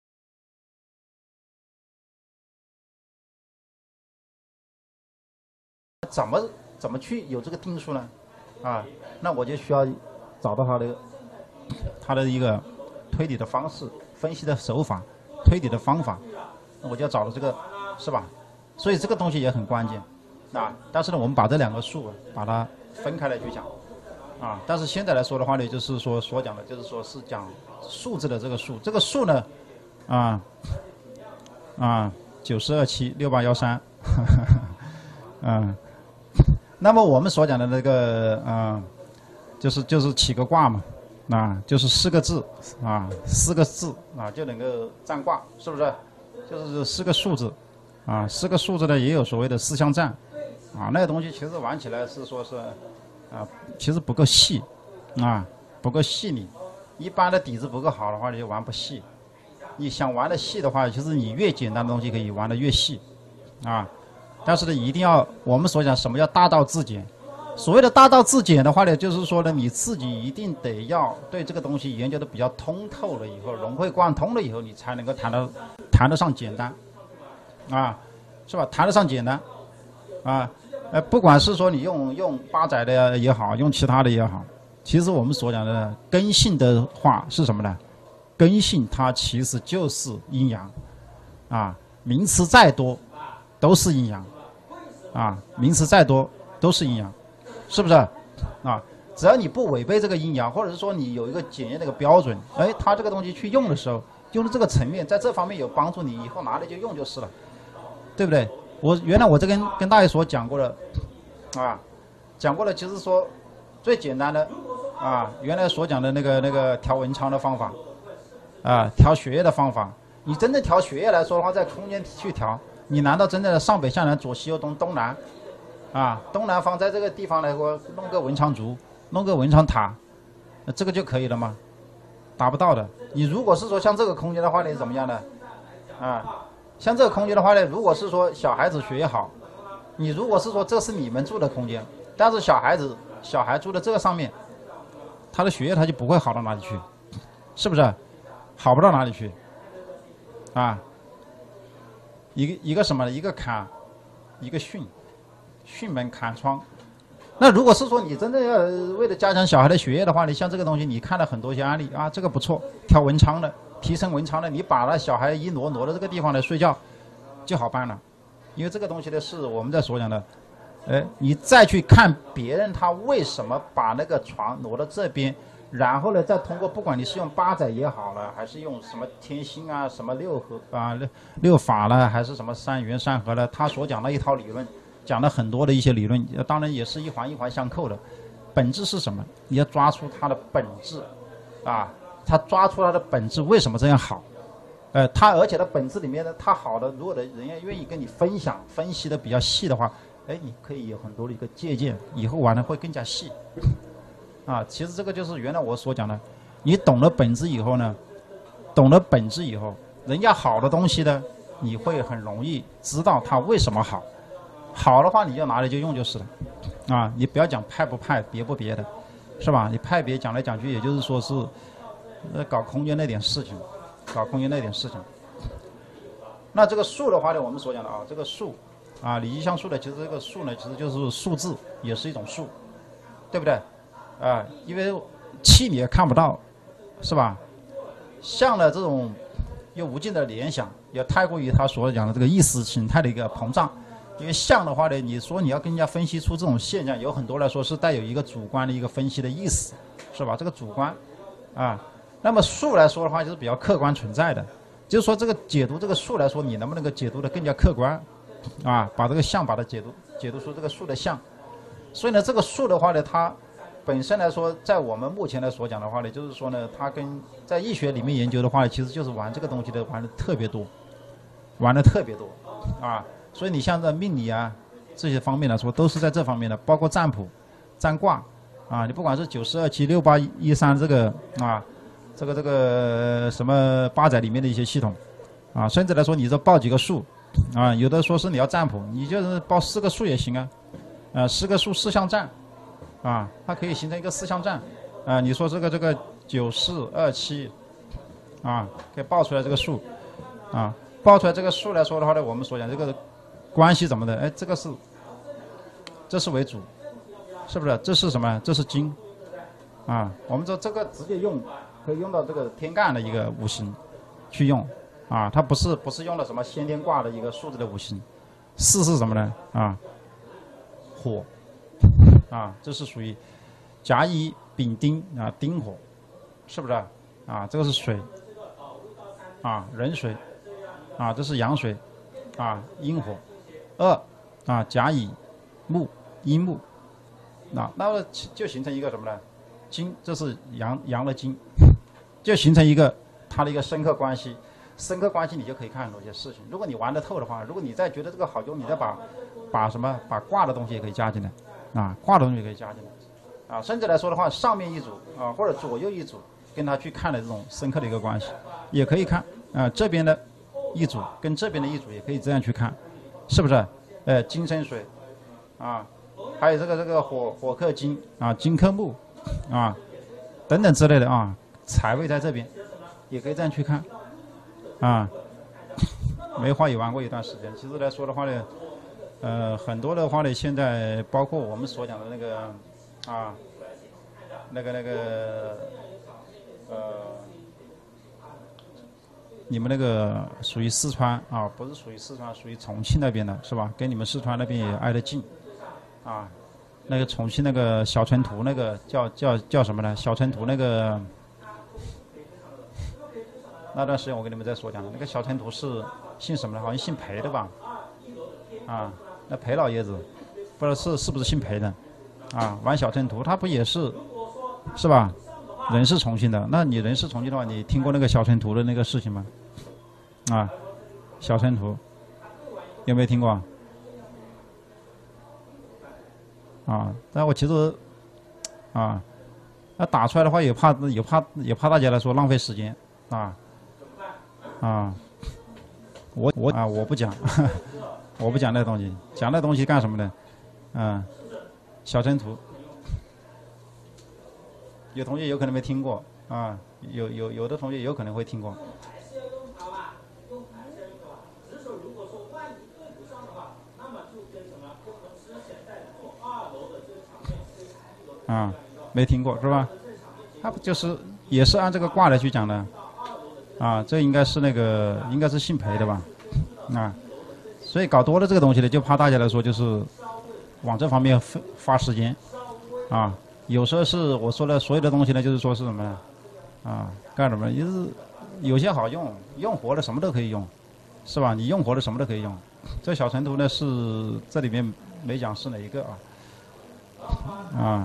怎么怎么去有这个定数呢？啊，那我就需要找到它的。他的一个推理的方式、分析的手法、推理的方法，我就要找到这个，是吧？所以这个东西也很关键，啊。但是呢，我们把这两个数把它分开来去讲，啊。但是现在来说的话呢，就是说所讲的，就是说是讲数字的这个数，这个数呢，啊啊九四二七六八幺三，嗯。那么我们所讲的那个，嗯、呃，就是就是起个卦嘛。 啊，就是四个字啊，四个字啊就能够占卦，是不是？就是四个数字啊，四个数字呢也有所谓的四象占啊，那个东西其实玩起来是说是啊，其实不够细啊，不够细腻。一般的底子不够好的话，你就玩不细。你想玩的细的话，其实你越简单的东西可以玩得越细啊。但是呢，一定要我们所讲什么叫大道至简。所谓的大道至简的话呢，就是说呢，你自己一定得要对这个东西研究的比较通透了以后，融会贯通了以后，你才能够谈到谈得上简单，啊，是吧？谈得上简单，啊，呃，不管是说你用用八载的也好，用其他的也好，其实我们所讲的根性的话是什么呢？根性它其实就是阴阳，啊，名词再多都是阴阳，啊，名词再多都是阴阳。是不是啊？只要你不违背这个阴阳，或者是说你有一个检验的一个标准，哎，它这个东西去用的时候，用的这个层面，在这方面有帮助，你以后拿来就用就是了，对不对？我原来我这跟跟大家所讲过的，啊，讲过了，其实说最简单的啊，原来所讲的那个那个调文昌的方法，啊，调血液的方法，你真正调血液来说的话，在空间去调，你难道真正的上北下南左西右东东南？啊，东南方在这个地方来说，弄个文昌竹，弄个文昌塔，这个就可以了吗？达不到的。你如果是说像这个空间的话呢，怎么样呢？啊，像这个空间的话呢，如果是说小孩子学业好，你如果是说这是你们住的空间，但是小孩子小孩住的这个上面，他的学业他就不会好到哪里去，是不是？好不到哪里去。啊，一个一个什么呢？一个坎，一个巽。巽门坎窗，那如果是说你真的要为了加强小孩的学业的话，你像这个东西，你看了很多些案例啊，这个不错，调文昌的，提升文昌的，你把那小孩一挪挪到这个地方来睡觉，就好办了。因为这个东西呢，是我们在所讲的，哎，你再去看别人他为什么把那个床挪到这边，然后呢，再通过不管你是用八载也好了，还是用什么天星啊，什么六合啊六六法了，还是什么三元三合了，他所讲的一套理论。讲了很多的一些理论，当然也是一环一环相扣的。本质是什么？你要抓出它的本质，啊，他抓出它的本质为什么这样好？呃，它而且它本质里面呢，它好的，如果的人家愿意跟你分享、分析的比较细的话，哎，你可以有很多的一个借鉴，以后玩的会更加细。啊，其实这个就是原来我所讲的，你懂了本质以后呢，懂了本质以后，人家好的东西呢，你会很容易知道它为什么好。好的话你就拿来就用就是了，啊，你不要讲派不派别不别的，是吧？你派别讲来讲去，也就是说是，呃，搞空间那点事情，搞空间那点事情。那这个数的话呢，我们所讲的啊，这个数，啊，理吉祥数呢，其实这个数呢，其实就是数字，也是一种数，对不对？啊，因为气你也看不到，是吧？像呢这种又无尽的联想，也太过于他所讲的这个意识形态的一个膨胀。因为像的话呢，你说你要跟人家分析出这种现象，有很多来说是带有一个主观的一个分析的意思，是吧？这个主观，啊，那么数来说的话就是比较客观存在的，就是说这个解读这个数来说，你能不能够解读的更加客观，啊，把这个象把它解读解读出这个数的象。所以呢，这个数的话呢，它本身来说，在我们目前来所讲的话呢，就是说呢，它跟在易学里面研究的话，其实就是玩这个东西的玩的特别多，玩的特别多，啊。所以你像这命理啊这些方面来说，都是在这方面的，包括占卜、占卦啊，你不管是九四二七六八一三这个啊，这个这个什么八载里面的一些系统啊，甚至来说你这报几个数啊，有的说是你要占卜，你就是报四个数也行啊，啊，四个数四象占啊，它可以形成一个四象占啊，你说这个这个九四二七啊，可以报出来这个数啊，报出来这个数来说的话呢，我们所讲这个。关系怎么的？哎，这个是，这是为主，是不是？这是什么？这是金，啊，我们说这个直接用，可以用到这个天干的一个五行去用，啊，它不是不是用的什么先天卦的一个数字的五行。四是什么呢？啊，火，啊，这是属于甲乙丙丁啊，丁火，是不是？啊，这个是水，啊，壬水，啊，这是阳水，啊，阴火。二啊，甲乙木阴木，那那么就形成一个什么呢？ 金，这是阳阳的金，就形成一个它的一个深刻关系。深刻关系你就可以看很多些事情。如果你玩得透的话，如果你再觉得这个好用，你再把把什么把卦的东西也可以加进来，啊，卦的东西也可以加进来，啊，甚至来说的话，上面一组啊或者左右一组跟他去看的这种深刻的一个关系，也可以看啊，这边的一组跟这边的一组也可以这样去看，是不是？呃，金生水，啊，还有这个这个火火克金啊，金克木，啊，等等之类的啊，财位在这边，也可以这样去看。啊，梅花也玩过一段时间。其实来说的话呢，呃，很多的话呢，现在包括我们所讲的那个啊，那个那个呃，你们那个属于四川啊，不是属于四川，属于重庆那边的是吧？跟你们四川那边也挨得近啊。那个重庆那个小城图那个叫叫叫什么呢？小城图那个。那段时间我跟你们在所讲的那个小城图是姓什么的？好像姓裴的吧？啊，那裴老爷子，不知道是是不是姓裴的？啊，玩小城图，他不也是，是吧？人是重庆的，那你人是重庆的话，你听过那个小城图的那个事情吗？啊，小城图有没有听过？啊，但我其实啊，那打出来的话也怕也怕也怕大家来说浪费时间啊。啊，我我啊我不讲，呵呵我不讲那东西，讲那东西干什么呢？啊，小城图，有同学有可能没听过啊，有有有的同学有可能会听过。啊，没听过是吧？他不就是也是按这个卦来去讲的。啊，这应该是那个，应该是姓裴的吧？啊，所以搞多了这个东西呢，就怕大家来说就是往这方面花时间，啊，有时候是我说的所有的东西呢，就是说是什么呢？啊，干什么？就是有些好用，用活的什么都可以用，是吧？你用活的什么都可以用。这小城图呢是这里面没讲是哪一个啊？啊。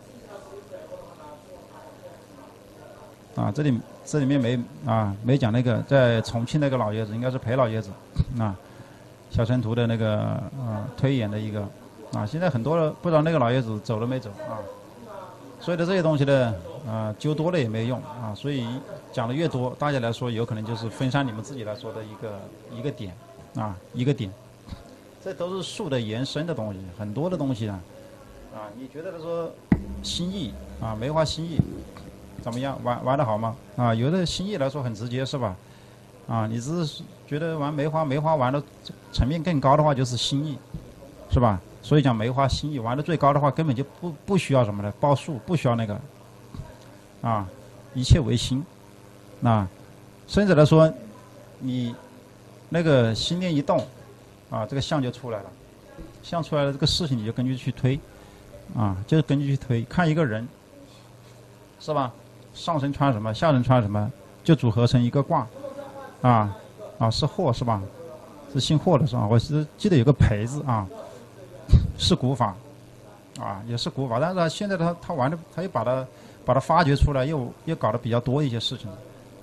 啊，这里这里面没啊没讲那个在重庆那个老爷子，应该是裴老爷子，啊，小城图的那个啊推演的一个啊，现在很多不知道那个老爷子走了没走啊，所以的这些东西呢啊揪多了也没用啊，所以讲的越多，大家来说有可能就是分散你们自己来说的一个一个点啊一个点，这都是术的延伸的东西，很多的东西啊啊，你觉得说心意啊梅花心意。怎么样玩玩得好吗？啊，有的心意来说很直接是吧？啊，你只是觉得玩梅花，梅花玩的层面更高的话就是心意，是吧？所以讲梅花心意玩的最高的话，根本就不不需要什么的报数，不需要那个，啊，一切为心，啊，甚至来说，你那个心念一动，啊，这个相就出来了，相出来了，这个事情你就根据去推，啊，就是根据去推，看一个人，是吧？上身穿什么，下身穿什么，就组合成一个卦，啊啊是霍是吧？是姓霍的是吧？我是记得有个裴字啊，是古法，啊也是古法，但是他现在他他玩的，他又把它把它发掘出来，又又搞得比较多一些事情，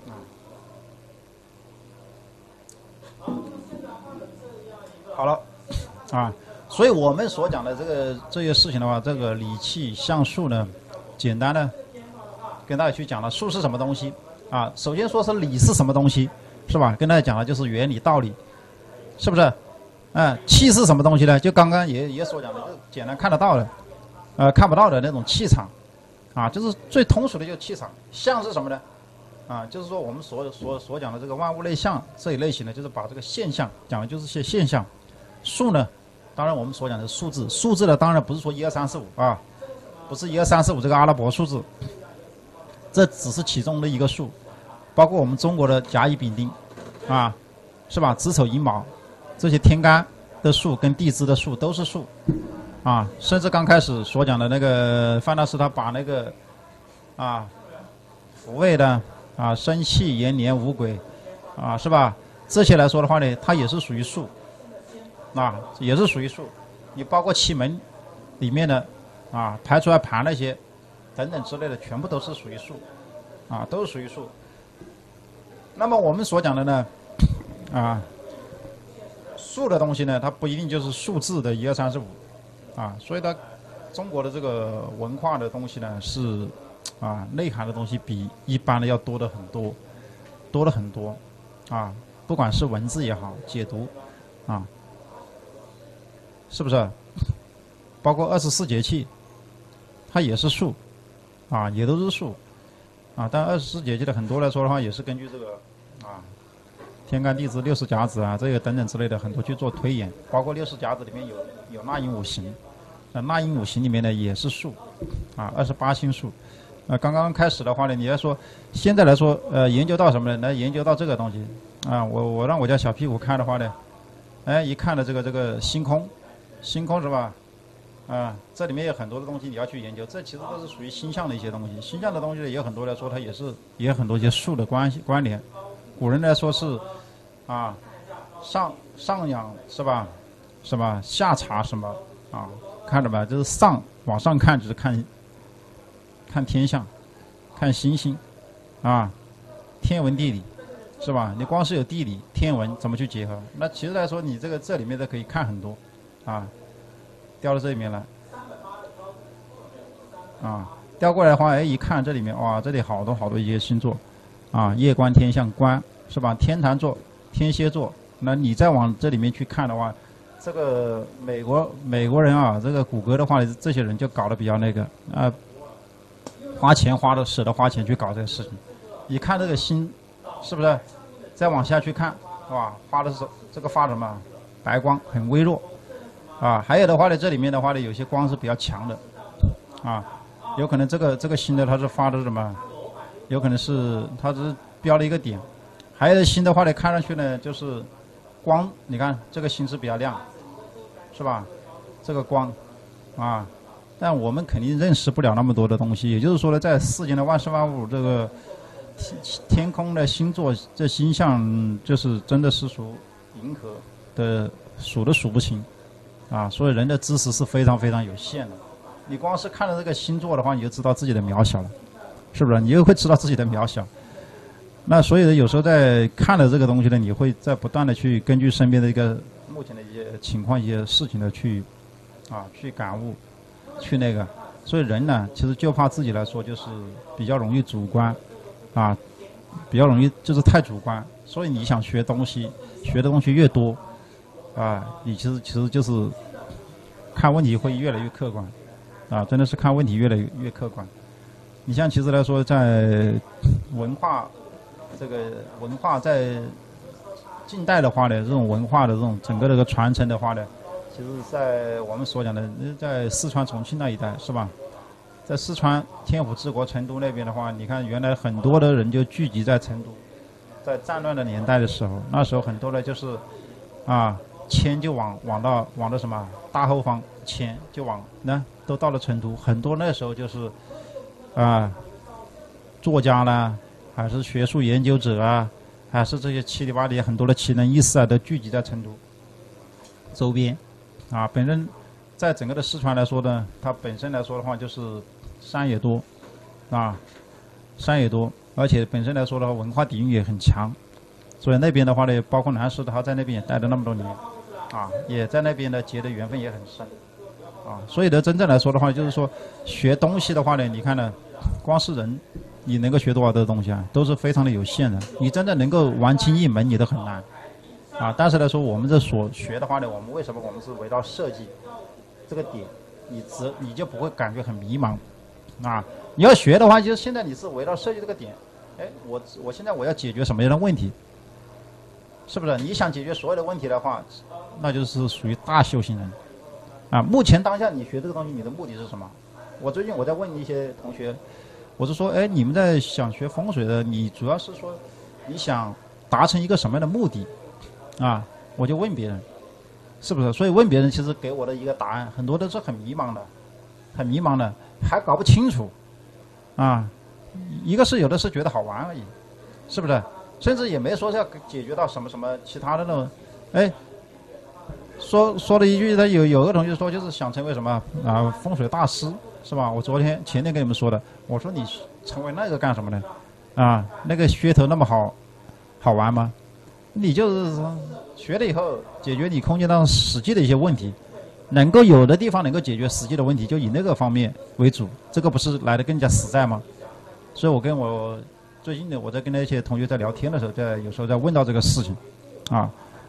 啊，好了，啊，所以我们所讲的这个这些事情的话，这个理气象数呢，简单的。跟大家去讲了术是什么东西啊？首先说是理是什么东西，是吧？跟大家讲的就是原理道理，是不是？嗯，气是什么东西呢？就刚刚也也所讲的，就简单看得到的，呃，看不到的那种气场，啊，就是最通俗的就是气场。象是什么呢？啊，就是说我们所所所讲的这个万物类象这一类型的，就是把这个现象讲的就是些现象。数呢，当然我们所讲的数字，数字呢当然不是说一二三四五啊，不是一二三四五这个阿拉伯数字。这只是其中的一个数，包括我们中国的甲乙丙丁，啊，是吧？子丑寅卯，这些天干的数跟地支的数都是数，啊，甚至刚开始所讲的那个范大师他把那个，啊，福位的啊生气延年五癸，啊，是吧？这些来说的话呢，它也是属于数，啊，也是属于数。你包括奇门里面的啊排出来盘那些。 等等之类的，全部都是属于数，啊，都是属于数。那么我们所讲的呢，啊，数的东西呢，它不一定就是数字的一二三四五，啊，所以它中国的这个文化的东西呢，是啊内涵的东西比一般的要多的很多，多了很多，啊，不管是文字也好，解读，啊，是不是？包括二十四节气，它也是数，啊，也都是数，啊，但二十四节气的很多来说的话，也是根据这个啊天干地支、六十甲子啊这个等等之类的很多去做推演，包括六十甲子里面有有纳音五行，那纳音五行里面呢也是数，啊，二十八星数。呃，刚刚开始的话呢，你要说现在来说，呃，研究到什么呢？来研究到这个东西，啊，我我让我家小屁股看的话呢，哎，一看了这个这个星空，星空是吧？啊，这里面有很多的东西你要去研究，这其实都是属于星象的一些东西。星象的东西呢，也有很多来说，它也是也有很多一些数的关系关联。古人来说是，啊，上上仰是吧？是吧？下察什么啊？看着吧，就是上往上看就是看。看天象，看星星，啊，天文地理，是吧？你光是有地理、天文怎么去结合？那其实来说，你这个这里面的可以看很多，啊，调到这里面来，啊，调过来的话，哎，一看这里面，哇，这里好多好多一些星座，啊，夜观天象观，是吧？天坛座、天蝎座，那你再往这里面去看的话，这个美国美国人啊，这个谷歌的话，这些人就搞得比较那个，啊。花钱花的舍得花钱去搞这个事情，一看这个星，是不是？再往下去看，哇，发的是这个发什么？白光很微弱，啊，还有的话呢，这里面的话呢，有些光是比较强的，啊，有可能这个这个星呢，它是发的是什么？有可能是它只是标了一个点，还有的星的话呢，看上去呢就是光，你看这个星是比较亮，是吧？这个光，啊。但我们肯定认识不了那么多的东西，也就是说呢，在世间的万事万物，这个天天空的星座，这星象就是真的是属银河的，数都数不清，啊，所以人的知识是非常非常有限的。你光是看了这个星座的话，你就知道自己的渺小了，是不是？你就会知道自己的渺小。那所以呢，有时候在看了这个东西呢，你会在不断的去根据身边的一个目前的一些情况、一些事情的去啊去感悟。去那个，所以人呢，其实就怕自己来说，就是比较容易主观，啊，比较容易就是太主观。所以你想学东西，学的东西越多，啊，你其实其实就是看问题会越来越客观，啊，真的是看问题越来越客观。你像其实来说，在文化这个文化在近代的话呢，这种文化的这种整个这个传承的话呢。其实，在我们所讲的，在四川重庆那一带，是吧？在四川天府治国成都那边的话，你看原来很多的人就聚集在成都，在战乱的年代的时候，那时候很多的就是，啊，迁就往往到往到什么大后方迁，就往那都到了成都，很多那时候就是，啊，作家啦，还是学术研究者啊，还是这些七里八里很多的奇人异士啊，都聚集在成都周边。啊，本身在整个的四川来说呢，它本身来说的话就是山也多，啊，山也多，而且本身来说的话文化底蕴也很强，所以那边的话呢，包括南师他在那边也待了那么多年，啊，也在那边呢结的缘分也很深，啊，所以呢，真正来说的话，就是说学东西的话呢，你看呢，光是人，你能够学多少的东西啊，都是非常的有限的，你真正能够玩清一门，你都很难。啊，但是来说，我们这所学的话呢，我们为什么我们是围绕设计这个点，你只你就不会感觉很迷茫，啊，你要学的话，就是现在你是围绕设计这个点，哎，我我现在我要解决什么样的问题，是不是？你想解决所有的问题的话，那就是属于大修行人，啊，目前当下你学这个东西，你的目的是什么？我最近我在问一些同学，我是说，哎，你们在想学风水的，你主要是说你想达成一个什么样的目的？啊，我就问别人，是不是？所以问别人，其实给我的一个答案，很多都是很迷茫的，很迷茫的，还搞不清楚。啊，一个是有的是觉得好玩而已，是不是？甚至也没说是要解决到什么什么其他的那种，哎，说说了一句，他有有个同学说就是想成为什么啊风水大师， 是吧？我昨天前天跟你们说的，我说你成为那个干什么呢？啊，那个噱头那么好，好玩吗？你就是说学了以后，解决你空间当中实际的一些问题，能够有的地方能够解决实际的问题，就以那个方面为主，这个不是来的更加实在吗？所以我跟我最近的我在跟那些同学在聊天的时候，在有时候在问到这个事情，啊。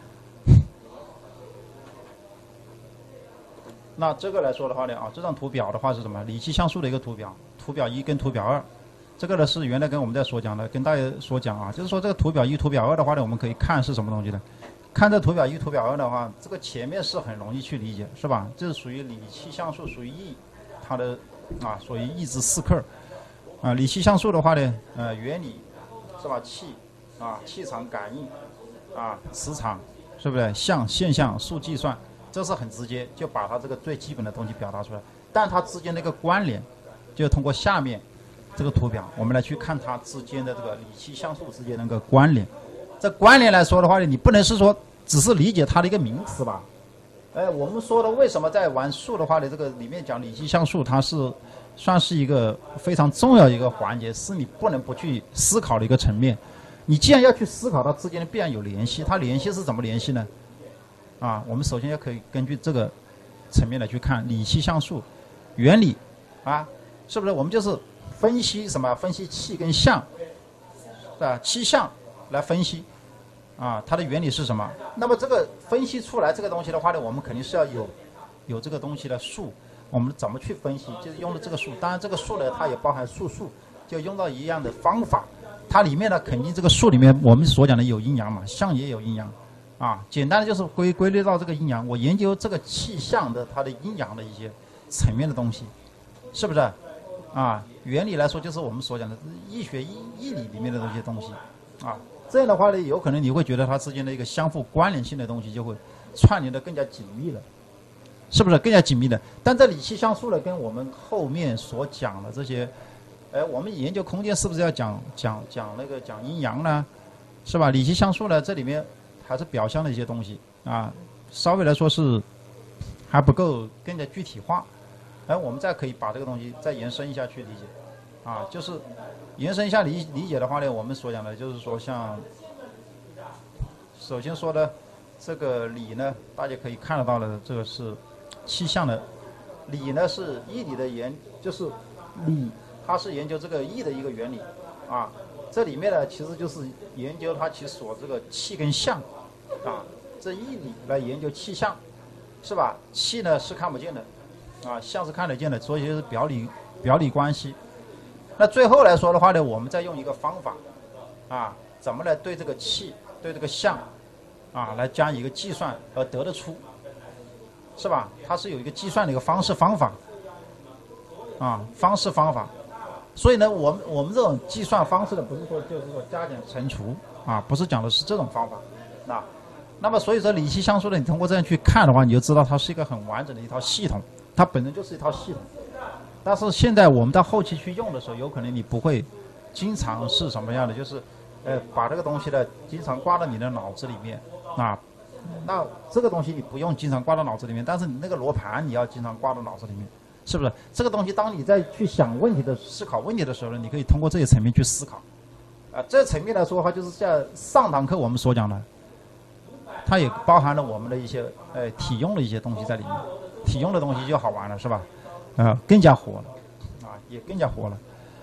那这个来说的话呢，啊，这张图表的话是什么？理气象数的一个图表，图表一跟图表二，这个呢是原来跟我们在所讲的，跟大家所讲啊，就是说这个图表一、图表二的话呢，我们可以看是什么东西呢？看这图表一、图表二的话，这个前面是很容易去理解，是吧？这是属于理气象数，属于 E， 它的啊，属于 E 至四克，啊，理气象数的话呢，呃，原理是吧？气啊，气场感应啊，磁场，是不是？象现象数计算。这是很直接，就把它这个最基本的东西表达出来，但它之间的一个关联，就通过下面这个图表，我们来去看它之间的这个理气象数之间的一个关联。这关联来说的话呢，你不能是说只是理解它的一个名词吧？哎，我们说的为什么在玩数的话呢？这个里面讲理气象数，它是算是一个非常重要的一个环节，是你不能不去思考的一个层面。你既然要去思考，它之间的必然有联系，它联系是怎么联系呢？啊，我们首先要可以根据这个层面来去看理气象数原理啊，是不是？我们就是分析什么？分析气跟象，啊，气象来分析啊，它的原理是什么？那么这个分析出来这个东西的话呢，我们肯定是要有有这个东西的数，我们怎么去分析？就是用的这个数，当然这个数呢，它也包含数数，就用到一样的方法。它里面呢，肯定这个数里面我们所讲的有阴阳嘛，象也有阴阳。啊，简单的就是归归类到这个阴阳，我研究这个气象的它的阴阳的一些层面的东西，是不是？啊，原理来说就是我们所讲的易学易易理里面的这些东西，啊，这样的话呢，有可能你会觉得它之间的一个相互关联性的东西就会串联的更加紧密了，是不是？更加紧密的。但这理气象数呢，跟我们后面所讲的这些，哎，我们研究空间是不是要讲讲讲那个讲阴阳呢？是吧？理气象数呢，这里面还是表象的一些东西啊，稍微来说是还不够更加具体化。哎，我们再可以把这个东西再延伸一下去理解，啊，就是延伸一下理理解的话呢，我们所讲的就是说，像首先说的这个理呢，大家可以看得到的，这个是气象的理呢，是易理的研，就是理它是研究这个易的一个原理啊。这里面呢，其实就是研究它其所这个气跟象，啊，这易理来研究气象，是吧？气呢是看不见的，啊，象是看得见的，所以就是表里表里关系。那最后来说的话呢，我们再用一个方法，啊，怎么来对这个气、对这个象，啊，来加以一个计算而得得出，是吧？它是有一个计算的一个方式方法，啊，方式方法。所以呢，我们我们这种计算方式呢，不是说就是说加减乘除啊，不是讲的是这种方法，那那么所以说理气象数呢，你通过这样去看的话，你就知道它是一个很完整的一套系统，它本身就是一套系统。但是现在我们到后期去用的时候，有可能你不会经常是什么样的，就是呃把这个东西呢经常挂到你的脑子里面啊。那这个东西你不用经常挂到脑子里面，但是你那个罗盘你要经常挂到脑子里面。是不是这个东西？当你在去想问题的思考问题的时候呢，你可以通过这些层面去思考。啊，这层面来说的话，就是在上堂课我们所讲的，它也包含了我们的一些呃体用的一些东西在里面。体用的东西就好玩了，是吧？啊、呃，更加活了，啊，也更加活了。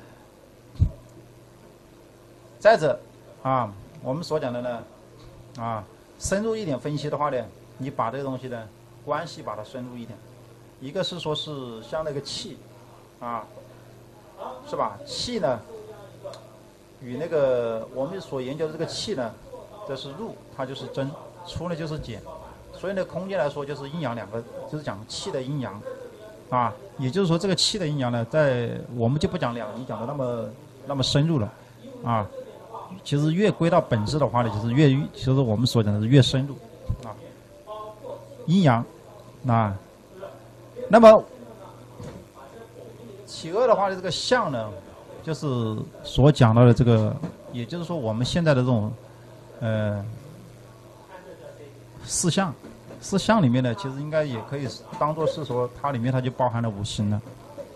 再者，啊，我们所讲的呢，啊，深入一点分析的话呢，你把这个东西呢关系把它深入一点。一个是说是像那个气，啊，是吧？气呢，与那个我们所研究的这个气呢，这是入，它就是增，出呢就是减，所以呢，空间来说就是阴阳两个，就是讲气的阴阳，啊，也就是说这个气的阴阳呢，在我们就不讲两仪讲的那么那么深入了，啊，其实越归到本质的话呢，就是越其实我们所讲的是越深入，啊，阴阳，啊。那么，其二的话呢，这个象呢，就是所讲到的这个，也就是说我们现在的这种，呃，四象，四象里面呢，其实应该也可以当做是说，它里面它就包含了五行了，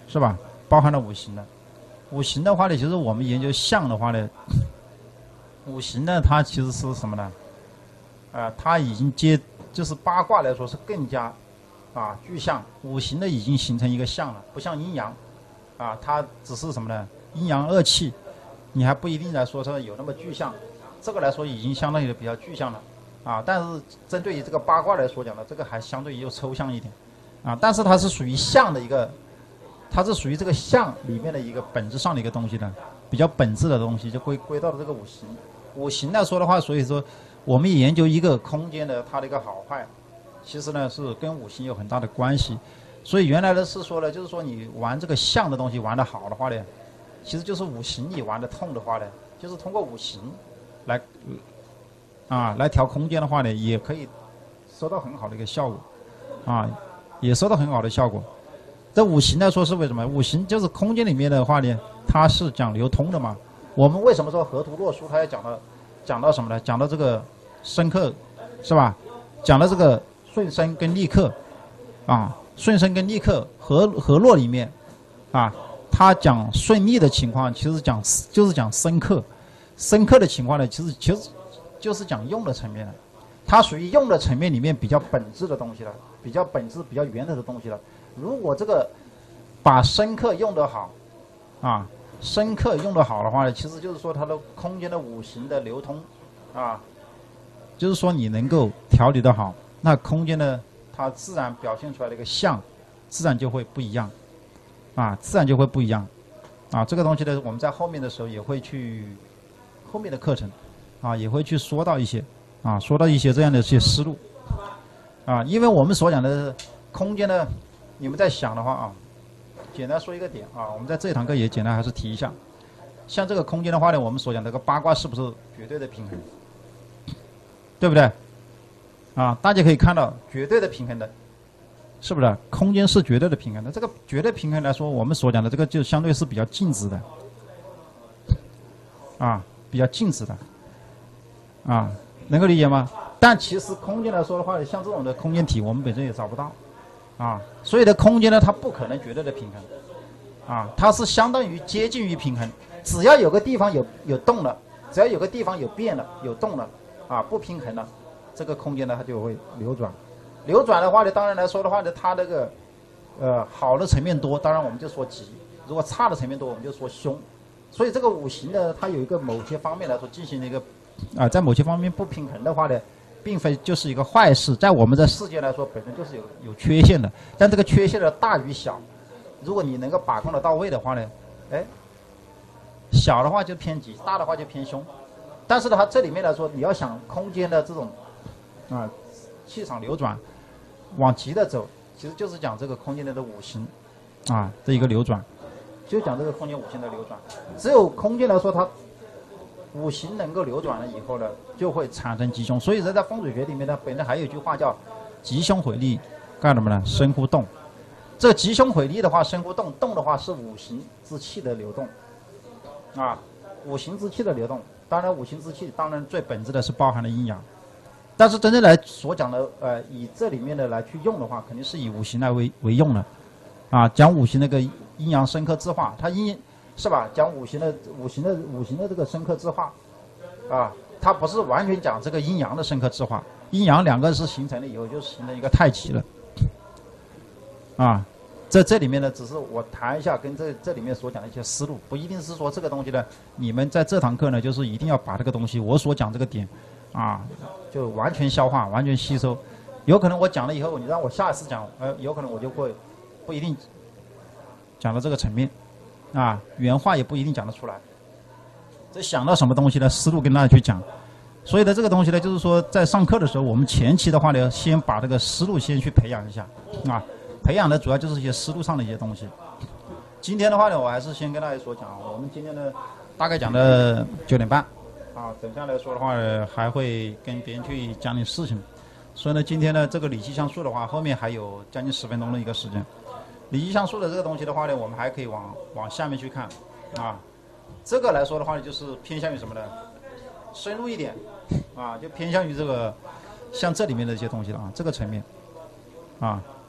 是吧？包含了五行的。五行的话呢，其实我们研究相的话呢，五行呢，它其实是什么呢？啊、呃，它已经接，就是八卦来说是更加啊具象。五行呢已经形成一个象了，不像阴阳，啊，它只是什么呢？阴阳二气，你还不一定来说它有那么具象。这个来说已经相当于比较具象了，啊，但是针对于这个八卦来说讲呢，这个还相对于又抽象一点，啊，但是它是属于象的一个。它是属于这个象里面的一个本质上的一个东西的，比较本质的东西，就归归到了这个五行。五行来说的话，所以说我们研究一个空间的它的一个好坏，其实呢是跟五行有很大的关系。所以原来的是说呢，就是说你玩这个象的东西玩得好的话呢，其实就是五行你玩得通的话呢，就是通过五行来啊来调空间的话呢，也可以收到很好的一个效果，啊，也收到很好的效果。这五行来说是为什么？五行就是空间里面的话呢，它是讲流通的嘛。我们为什么说河图洛书？它要讲到讲到什么呢？讲到这个生克，是吧？讲到这个顺生跟逆克，啊，顺生跟逆克河河洛里面，啊，它讲顺逆的情况，其实讲就是讲生克，生克的情况呢，其实其实就是讲用的层面的，它属于用的层面里面比较本质的东西了，比较本质、比较原始的东西了。如果这个把生克用得好，啊，生克用得好的话呢，其实就是说它的空间的五行的流通，啊，就是说你能够调理得好，那空间呢，它自然表现出来的一个象，自然就会不一样，啊，自然就会不一样，啊，这个东西呢，我们在后面的时候也会去后面的课程，啊，也会去说到一些，啊，说到一些这样的一些思路，啊，因为我们所讲的空间呢。你们在想的话啊，简单说一个点啊，我们在这一堂课也简单还是提一下，像这个空间的话呢，我们所讲这个八卦是不是绝对的平衡，对不对？啊，大家可以看到绝对的平衡的，是不是？空间是绝对的平衡的。这个绝对平衡来说，我们所讲的这个就相对是比较静止的，啊，比较静止的，啊，能够理解吗？但其实空间来说的话，像这种的空间体，我们本身也找不到。啊，所以的空间呢，它不可能绝对的平衡，啊，它是相当于接近于平衡。只要有个地方有有动了，只要有个地方有变了、有动了，啊，不平衡了，这个空间呢它就会流转。流转的话呢，当然来说的话呢，它这个呃好的层面多，当然我们就说吉；如果差的层面多，我们就说凶。所以这个五行呢，它有一个某些方面来说进行了一个啊，在某些方面不平衡的话呢。并非就是一个坏事，在我们的世界来说，本身就是有有缺陷的。但这个缺陷的大与小，如果你能够把控的到位的话呢，哎，小的话就偏吉，大的话就偏凶。但是的话，这里面来说，你要想空间的这种啊气场流转，往吉的走，其实就是讲这个空间的五行啊这一个流转，就讲这个空间五行的流转。只有空间来说，它五行能够流转了以后呢，就会产生吉凶。所以说在风水学里面呢，本身还有一句话叫吉凶毁利，干什么呢？生乎动。这个吉凶毁利的话，生乎动，动的话是五行之气的流动，啊，五行之气的流动。当然，五行之气当然最本质的是包含了阴阳，但是真正来所讲的，呃，以这里面的来去用的话，肯定是以五行来为为用的，啊，讲五行那个阴阳生克制化，它阴。是吧？讲五行的五行的五行的这个生克制化，啊，它不是完全讲这个阴阳的生克制化，阴阳两个是形成了以后就形成一个太极了，啊，在这里面呢，只是我谈一下跟这这里面所讲的一些思路，不一定是说这个东西呢，你们在这堂课呢，就是一定要把这个东西我所讲这个点，啊，就完全消化、完全吸收，有可能我讲了以后，你让我下一次讲，呃，有可能我就会不一定讲到这个层面。啊，原话也不一定讲得出来。这想到什么东西呢？思路跟大家去讲。所以呢，这个东西呢，就是说在上课的时候，我们前期的话呢，先把这个思路先去培养一下，啊，培养的主要就是一些思路上的一些东西。今天的话呢，我还是先跟大家说讲，我们今天呢大概讲的九点半，啊，等下来说的话呢，还会跟别人去讲点事情。所以呢，今天呢这个理气象数的话，后面还有将近十分钟的一个时间。理气象数的这个东西的话呢，我们还可以往往下面去看，啊，这个来说的话呢，就是偏向于什么呢？深入一点，啊，就偏向于这个像这里面的一些东西了啊，这个层面，啊，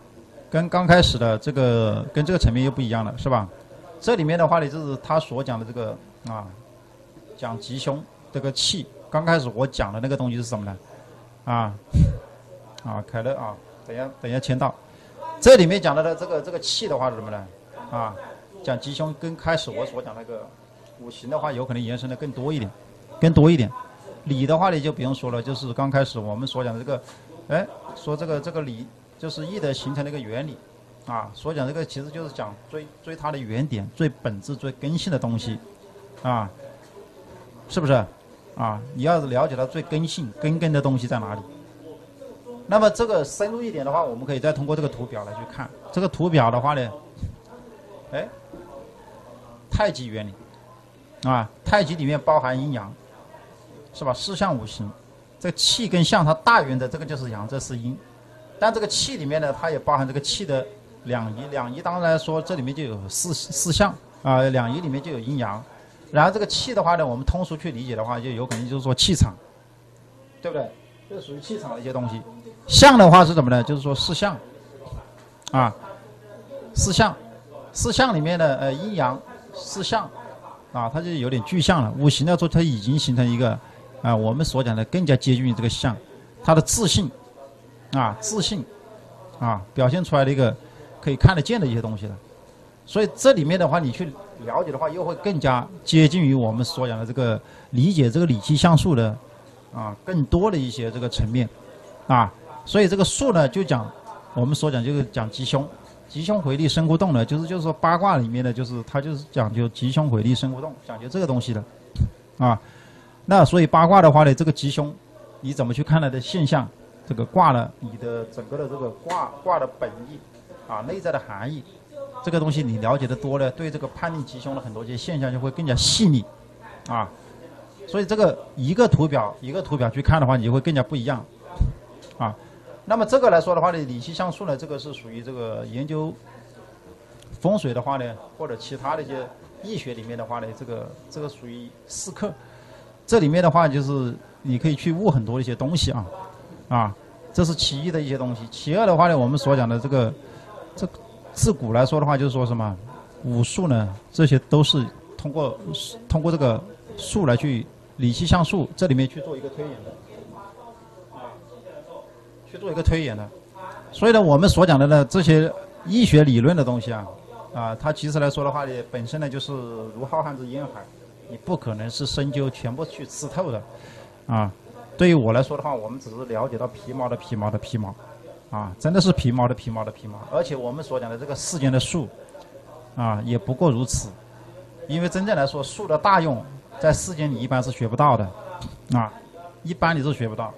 跟刚开始的这个跟这个层面又不一样了，是吧？这里面的话呢，就是他所讲的这个啊，讲吉凶这个气。刚开始我讲的那个东西是什么呢？啊啊，凯乐啊，等一下等一下签到。这里面讲的的这个这个气的话是什么呢？啊，讲吉凶跟开始我所讲那个五行的话，有可能延伸的更多一点，更多一点。理的话呢就不用说了，就是刚开始我们所讲的这个，哎，说这个这个理就是易的形成的一个原理，啊，所讲这个其实就是讲追追它的原点、最本质、最根性的东西，啊，是不是？啊，你要了解到最根性、根根的东西在哪里。那么这个深入一点的话，我们可以再通过这个图表来去看。这个图表的话呢，哎，太极原理，啊，太极里面包含阴阳，是吧？四象五行，这个气跟象它大圆的这个就是阳，这是阴。但这个气里面呢，它也包含这个气的两仪，两仪当然说这里面就有四四象啊，两仪里面就有阴阳。然后这个气的话呢，我们通俗去理解的话，就有可能就是说气场，对不对？这是属于气场的一些东西。象的话是什么呢？就是说四象，啊，四象，四象里面的呃阴阳四象，啊，它就有点具象了。五行来说，它已经形成一个啊，我们所讲的更加接近于这个象，它的自信，啊，自信，啊，表现出来的一个可以看得见的一些东西了。所以这里面的话，你去了解的话，又会更加接近于我们所讲的这个理解这个理气象数的啊更多的一些这个层面啊。所以这个数呢，就讲我们所讲就是讲吉凶，吉凶回力生互动呢，就是就是说八卦里面的就是它就是讲究吉凶回力生互动，讲究这个东西的啊。那所以八卦的话呢，这个吉凶你怎么去看它的现象？这个卦呢，你的整个的这个卦卦的本意啊，内在的含义。这个东西你了解的多了，对这个判定吉凶的很多些现象就会更加细腻，啊，所以这个一个图表一个图表去看的话，你就会更加不一样，啊，那么这个来说的话呢，理气象数呢，这个是属于这个研究风水的话呢，或者其他的一些易学里面的话呢，这个这个属于四课，这里面的话就是你可以去悟很多的一些东西啊，啊，这是其一的一些东西。其二的话呢，我们所讲的这个这个。自古来说的话，就是说什么武术呢？这些都是通过通过这个术来去理气象数，这里面去做一个推演的，啊，去做一个推演的。所以呢，我们所讲的呢这些医学理论的东西啊，啊，它其实来说的话呢，本身呢就是如浩瀚之烟海，你不可能是深究全部去吃透的，啊。对于我来说的话，我们只是了解到皮毛的皮毛的皮毛。啊，真的是皮毛的皮毛的皮毛，而且我们所讲的这个世间的术，啊，也不过如此。因为真正来说，术的大用，在世间你一般是学不到的，啊，一般你是学不到。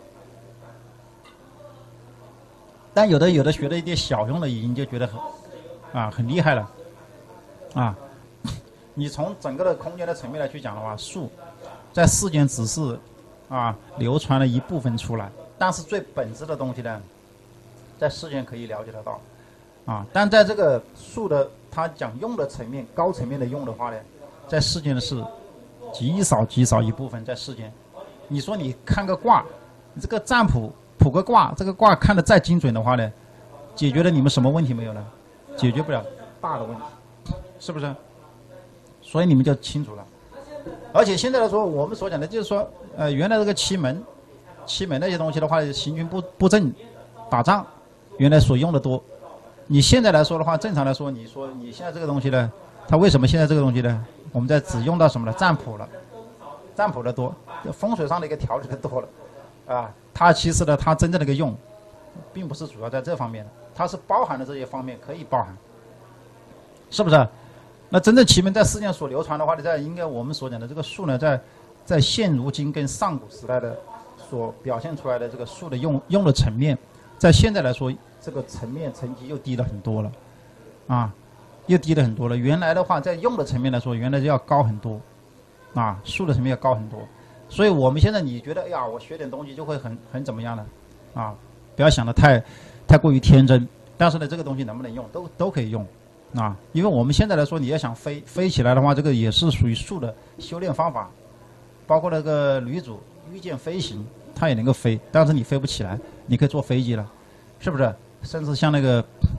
但有的有的学了一点小用的，已经就觉得很，啊，很厉害了，啊，你从整个的空间的层面来去讲的话，术，在世间只是，啊，流传了一部分出来，但是最本质的东西呢？在世间可以了解得到，啊，但在这个术的它讲用的层面、高层面的用的话呢，在世间的是极少极少一部分在世间。你说你看个卦，你这个占卜卜个卦，这个卦看得再精准的话呢，解决了你们什么问题没有呢？解决不了大的问题，是不是？所以你们就清楚了。而且现在来说，我们所讲的就是说，呃，原来这个奇门、奇门那些东西的话，行军布布阵、打仗。原来所用的多，你现在来说的话，正常来说，你说你现在这个东西呢，它为什么现在这个东西呢？我们在只用到什么呢？占卜了，占卜的多，风水上的一个调理的多了，啊，它其实呢，它真正的一个用，并不是主要在这方面的，它是包含的这些方面可以包含，是不是？那真正奇门在世间所流传的话呢，在应该我们所讲的这个术呢，在在现如今跟上古时代的所表现出来的这个术的用用的层面。在现在来说，这个层面层级又低了很多了，啊，又低了很多了。原来的话，在用的层面来说，原来就要高很多，啊，术的层面要高很多。所以我们现在你觉得，哎呀，我学点东西就会很很怎么样呢？啊，不要想的太太过于天真。但是呢，这个东西能不能用，都都可以用，啊，因为我们现在来说，你要想飞飞起来的话，这个也是属于术的修炼方法，包括那个女主御剑飞行。它也能够飞，但是你飞不起来，你可以坐飞机了，是不是？甚至像那个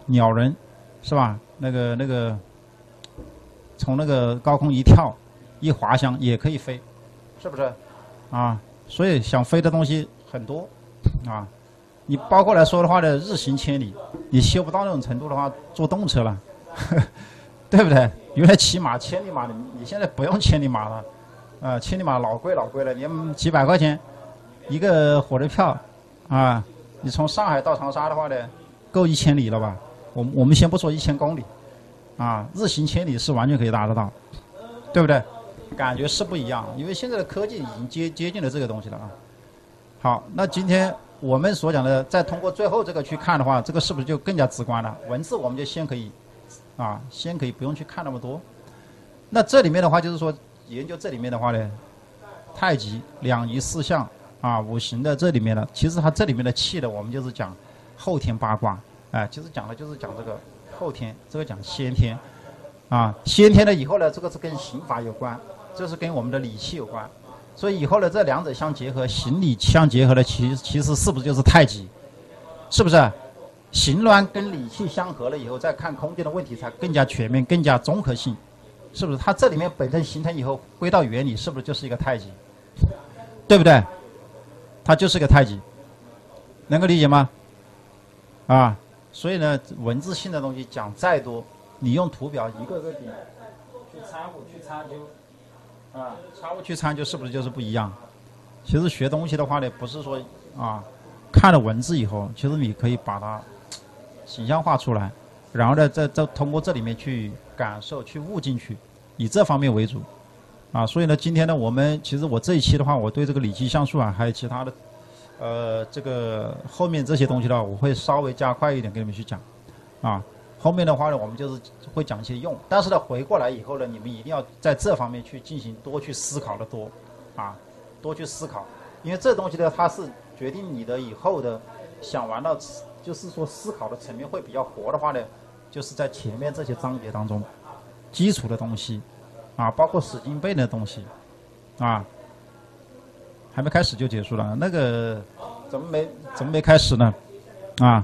鸟人，是吧？那个那个，从那个高空一跳，一滑翔也可以飞，是不是？啊，所以想飞的东西很多，啊，你包括来说的话呢，日行千里，你修不到那种程度的话，坐动车了，呵呵对不对？原来骑马千里马，你你现在不用千里马了，啊，千里马老贵老贵了，你几百块钱一个火车票，啊，你从上海到长沙的话呢，够一千里了吧？我我们先不说一千公里，啊，日行千里是完全可以达得到，对不对？感觉是不一样，因为现在的科技已经接接近了这个东西了啊。好，那今天我们所讲的，再通过最后这个去看的话，这个是不是就更加直观了？文字我们就先可以，啊，先可以不用去看那么多。那这里面的话，就是说研究这里面的话呢，太极、两仪四象啊、五行的这里面呢，其实它这里面的气的，我们就是讲后天八卦，哎、呃，其实讲的就是讲这个后天，这个讲先天，啊，先天的以后呢，这个是跟刑法有关。这是跟我们的理气有关，所以以后呢，这两者相结合，形理相结合的，其其实是不是就是太极？是不是？形峦跟理气相合了以后，再看空间的问题才更加全面、更加综合性，是不是？它这里面本身形成以后，归到原理，是不是就是一个太极？对不对？它就是个太极，能够理解吗？啊，所以呢，文字性的东西讲再多，你用图表一个个点去参悟、去参究。啊，参悟去参究是不是就是不一样？其实学东西的话呢，不是说啊，看了文字以后，其实你可以把它形象化出来，然后呢，再再通过这里面去感受、去悟进去，以这方面为主。啊，所以呢，今天呢，我们其实我这一期的话，我对这个理气象数啊，还有其他的，呃，这个后面这些东西的话，我会稍微加快一点给你们去讲，啊。后面的话呢，我们就是会讲一些用，但是呢，回过来以后呢，你们一定要在这方面去进行多去思考的多，啊，多去思考，因为这东西呢，它是决定你的以后的想完了，就是说思考的层面会比较活的话呢，就是在前面这些章节当中，基础的东西，啊，包括使劲背的东西，啊，还没开始就结束了，那个怎么没怎么没开始呢？啊。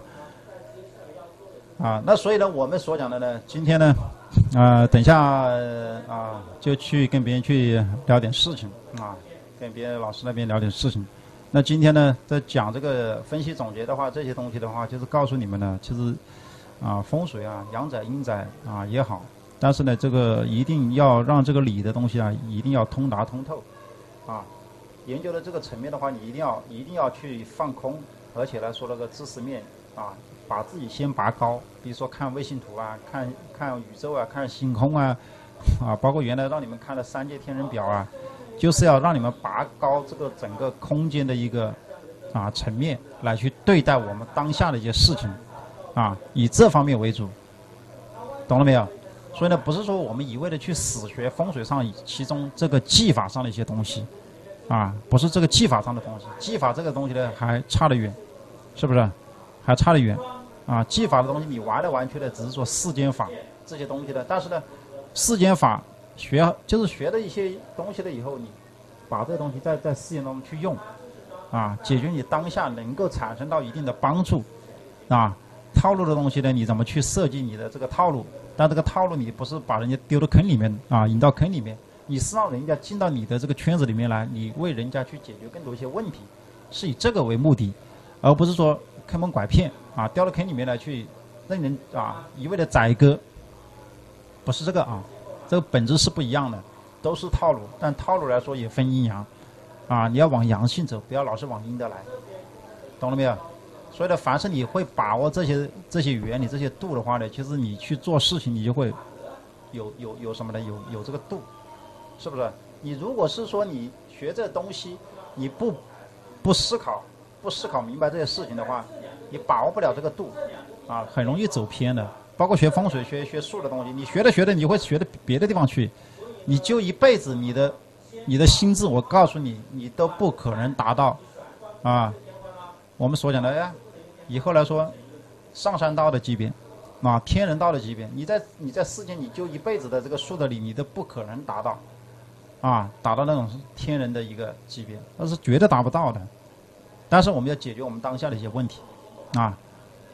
啊，那所以呢，我们所讲的呢，今天呢，呃，等一下啊、呃，就去跟别人去聊点事情啊，跟别人老师那边聊点事情。那今天呢，在讲这个分析总结的话，这些东西的话，就是告诉你们呢，其实啊，风水啊，阳宅阴宅啊也好，但是呢，这个一定要让这个理的东西啊，一定要通达通透，啊，研究的这个层面的话，你一定要一定要去放空，而且来说那个知识面啊。把自己先拔高，比如说看卫星图啊，看看宇宙啊，看星空啊，啊，包括原来让你们看的三界天人表啊，就是要让你们拔高这个整个空间的一个啊层面来去对待我们当下的一些事情，啊，以这方面为主，懂了没有？所以呢，不是说我们一味的去死学风水上其中这个技法上的一些东西，啊，不是这个技法上的东西，技法这个东西呢还差得远，是不是？还差得远。啊，技法的东西你玩来玩去的，只是说世间法这些东西的，但是呢，世间法学就是学了一些东西了以后，你把这个东西在在事业当中去用，啊，解决你当下能够产生到一定的帮助，啊，套路的东西呢，你怎么去设计你的这个套路？但这个套路你不是把人家丢到坑里面啊，引到坑里面，你是让人家进到你的这个圈子里面来，你为人家去解决更多一些问题，是以这个为目的，而不是说坑蒙拐骗啊，掉到坑里面来去让人啊一味的宰割，不是这个啊，这个本质是不一样的，都是套路，但套路来说也分阴阳，啊，你要往阳性走，不要老是往阴的来，懂了没有？所以呢，凡是你会把握这些这些原理、这些度的话呢，其实你去做事情，你就会有有有什么呢？有有这个度，是不是？你如果是说你学这东西，你不不思考。不思考明白这些事情的话，你把握不了这个度，啊，很容易走偏的。包括学风水、学学术的东西，你学着学着，你会学到别的地方去，你就一辈子你的你的心智，我告诉你，你都不可能达到，啊，我们所讲的，哎，以后来说，上山道的级别，啊，天人道的级别，你在你在世间，你就一辈子的这个数的里，你都不可能达到，啊，达到那种天人的一个级别，那是绝对达不到的。但是我们要解决我们当下的一些问题，啊，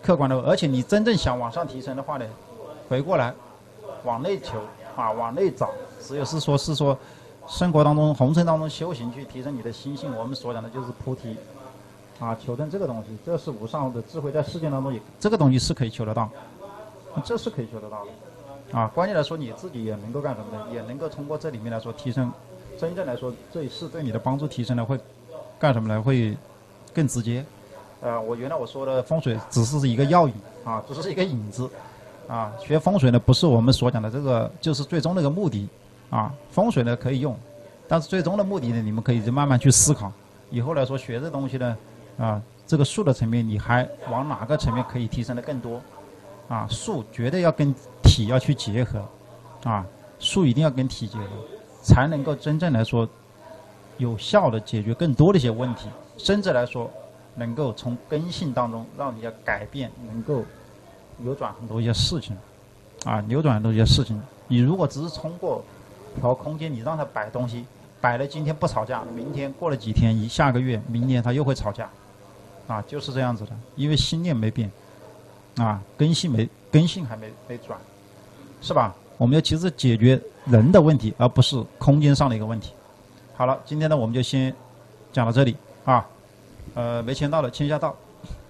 客观的，而且你真正想往上提升的话呢，回过来往内求啊，往内找，只有是说是说生活当中红尘当中修行去提升你的心性，我们所讲的就是菩提啊，求证这个东西，这是无上的智慧，在世界当中也这个东西是可以求得到，这是可以求得到的啊。关键来说你自己也能够干什么呢？也能够通过这里面来说提升，真正来说这是对你的帮助提升的会干什么呢？会更直接。呃，我原来我说的风水只是一个药引啊，只是一个引子啊。学风水呢，不是我们所讲的这个，就是最终那个目的啊。风水呢可以用，但是最终的目的呢，你们可以就慢慢去思考。以后来说学这东西呢，啊，这个术的层面，你还往哪个层面可以提升的更多？啊，术绝对要跟体要去结合，啊，术一定要跟体结合，才能够真正来说有效的解决更多的一些问题，甚至来说能够从根性当中让你要改变，能够扭转很多一些事情，啊，扭转很多一些事情。你如果只是通过调空间，你让他摆东西，摆了今天不吵架，明天过了几天，一下个月，明年他又会吵架，啊，就是这样子的，因为心念没变，啊，根性没根性还没没转，是吧？我们要其实解决人的问题，而不是空间上的一个问题。好了，今天呢我们就先讲到这里啊，呃，没签到的签一下到。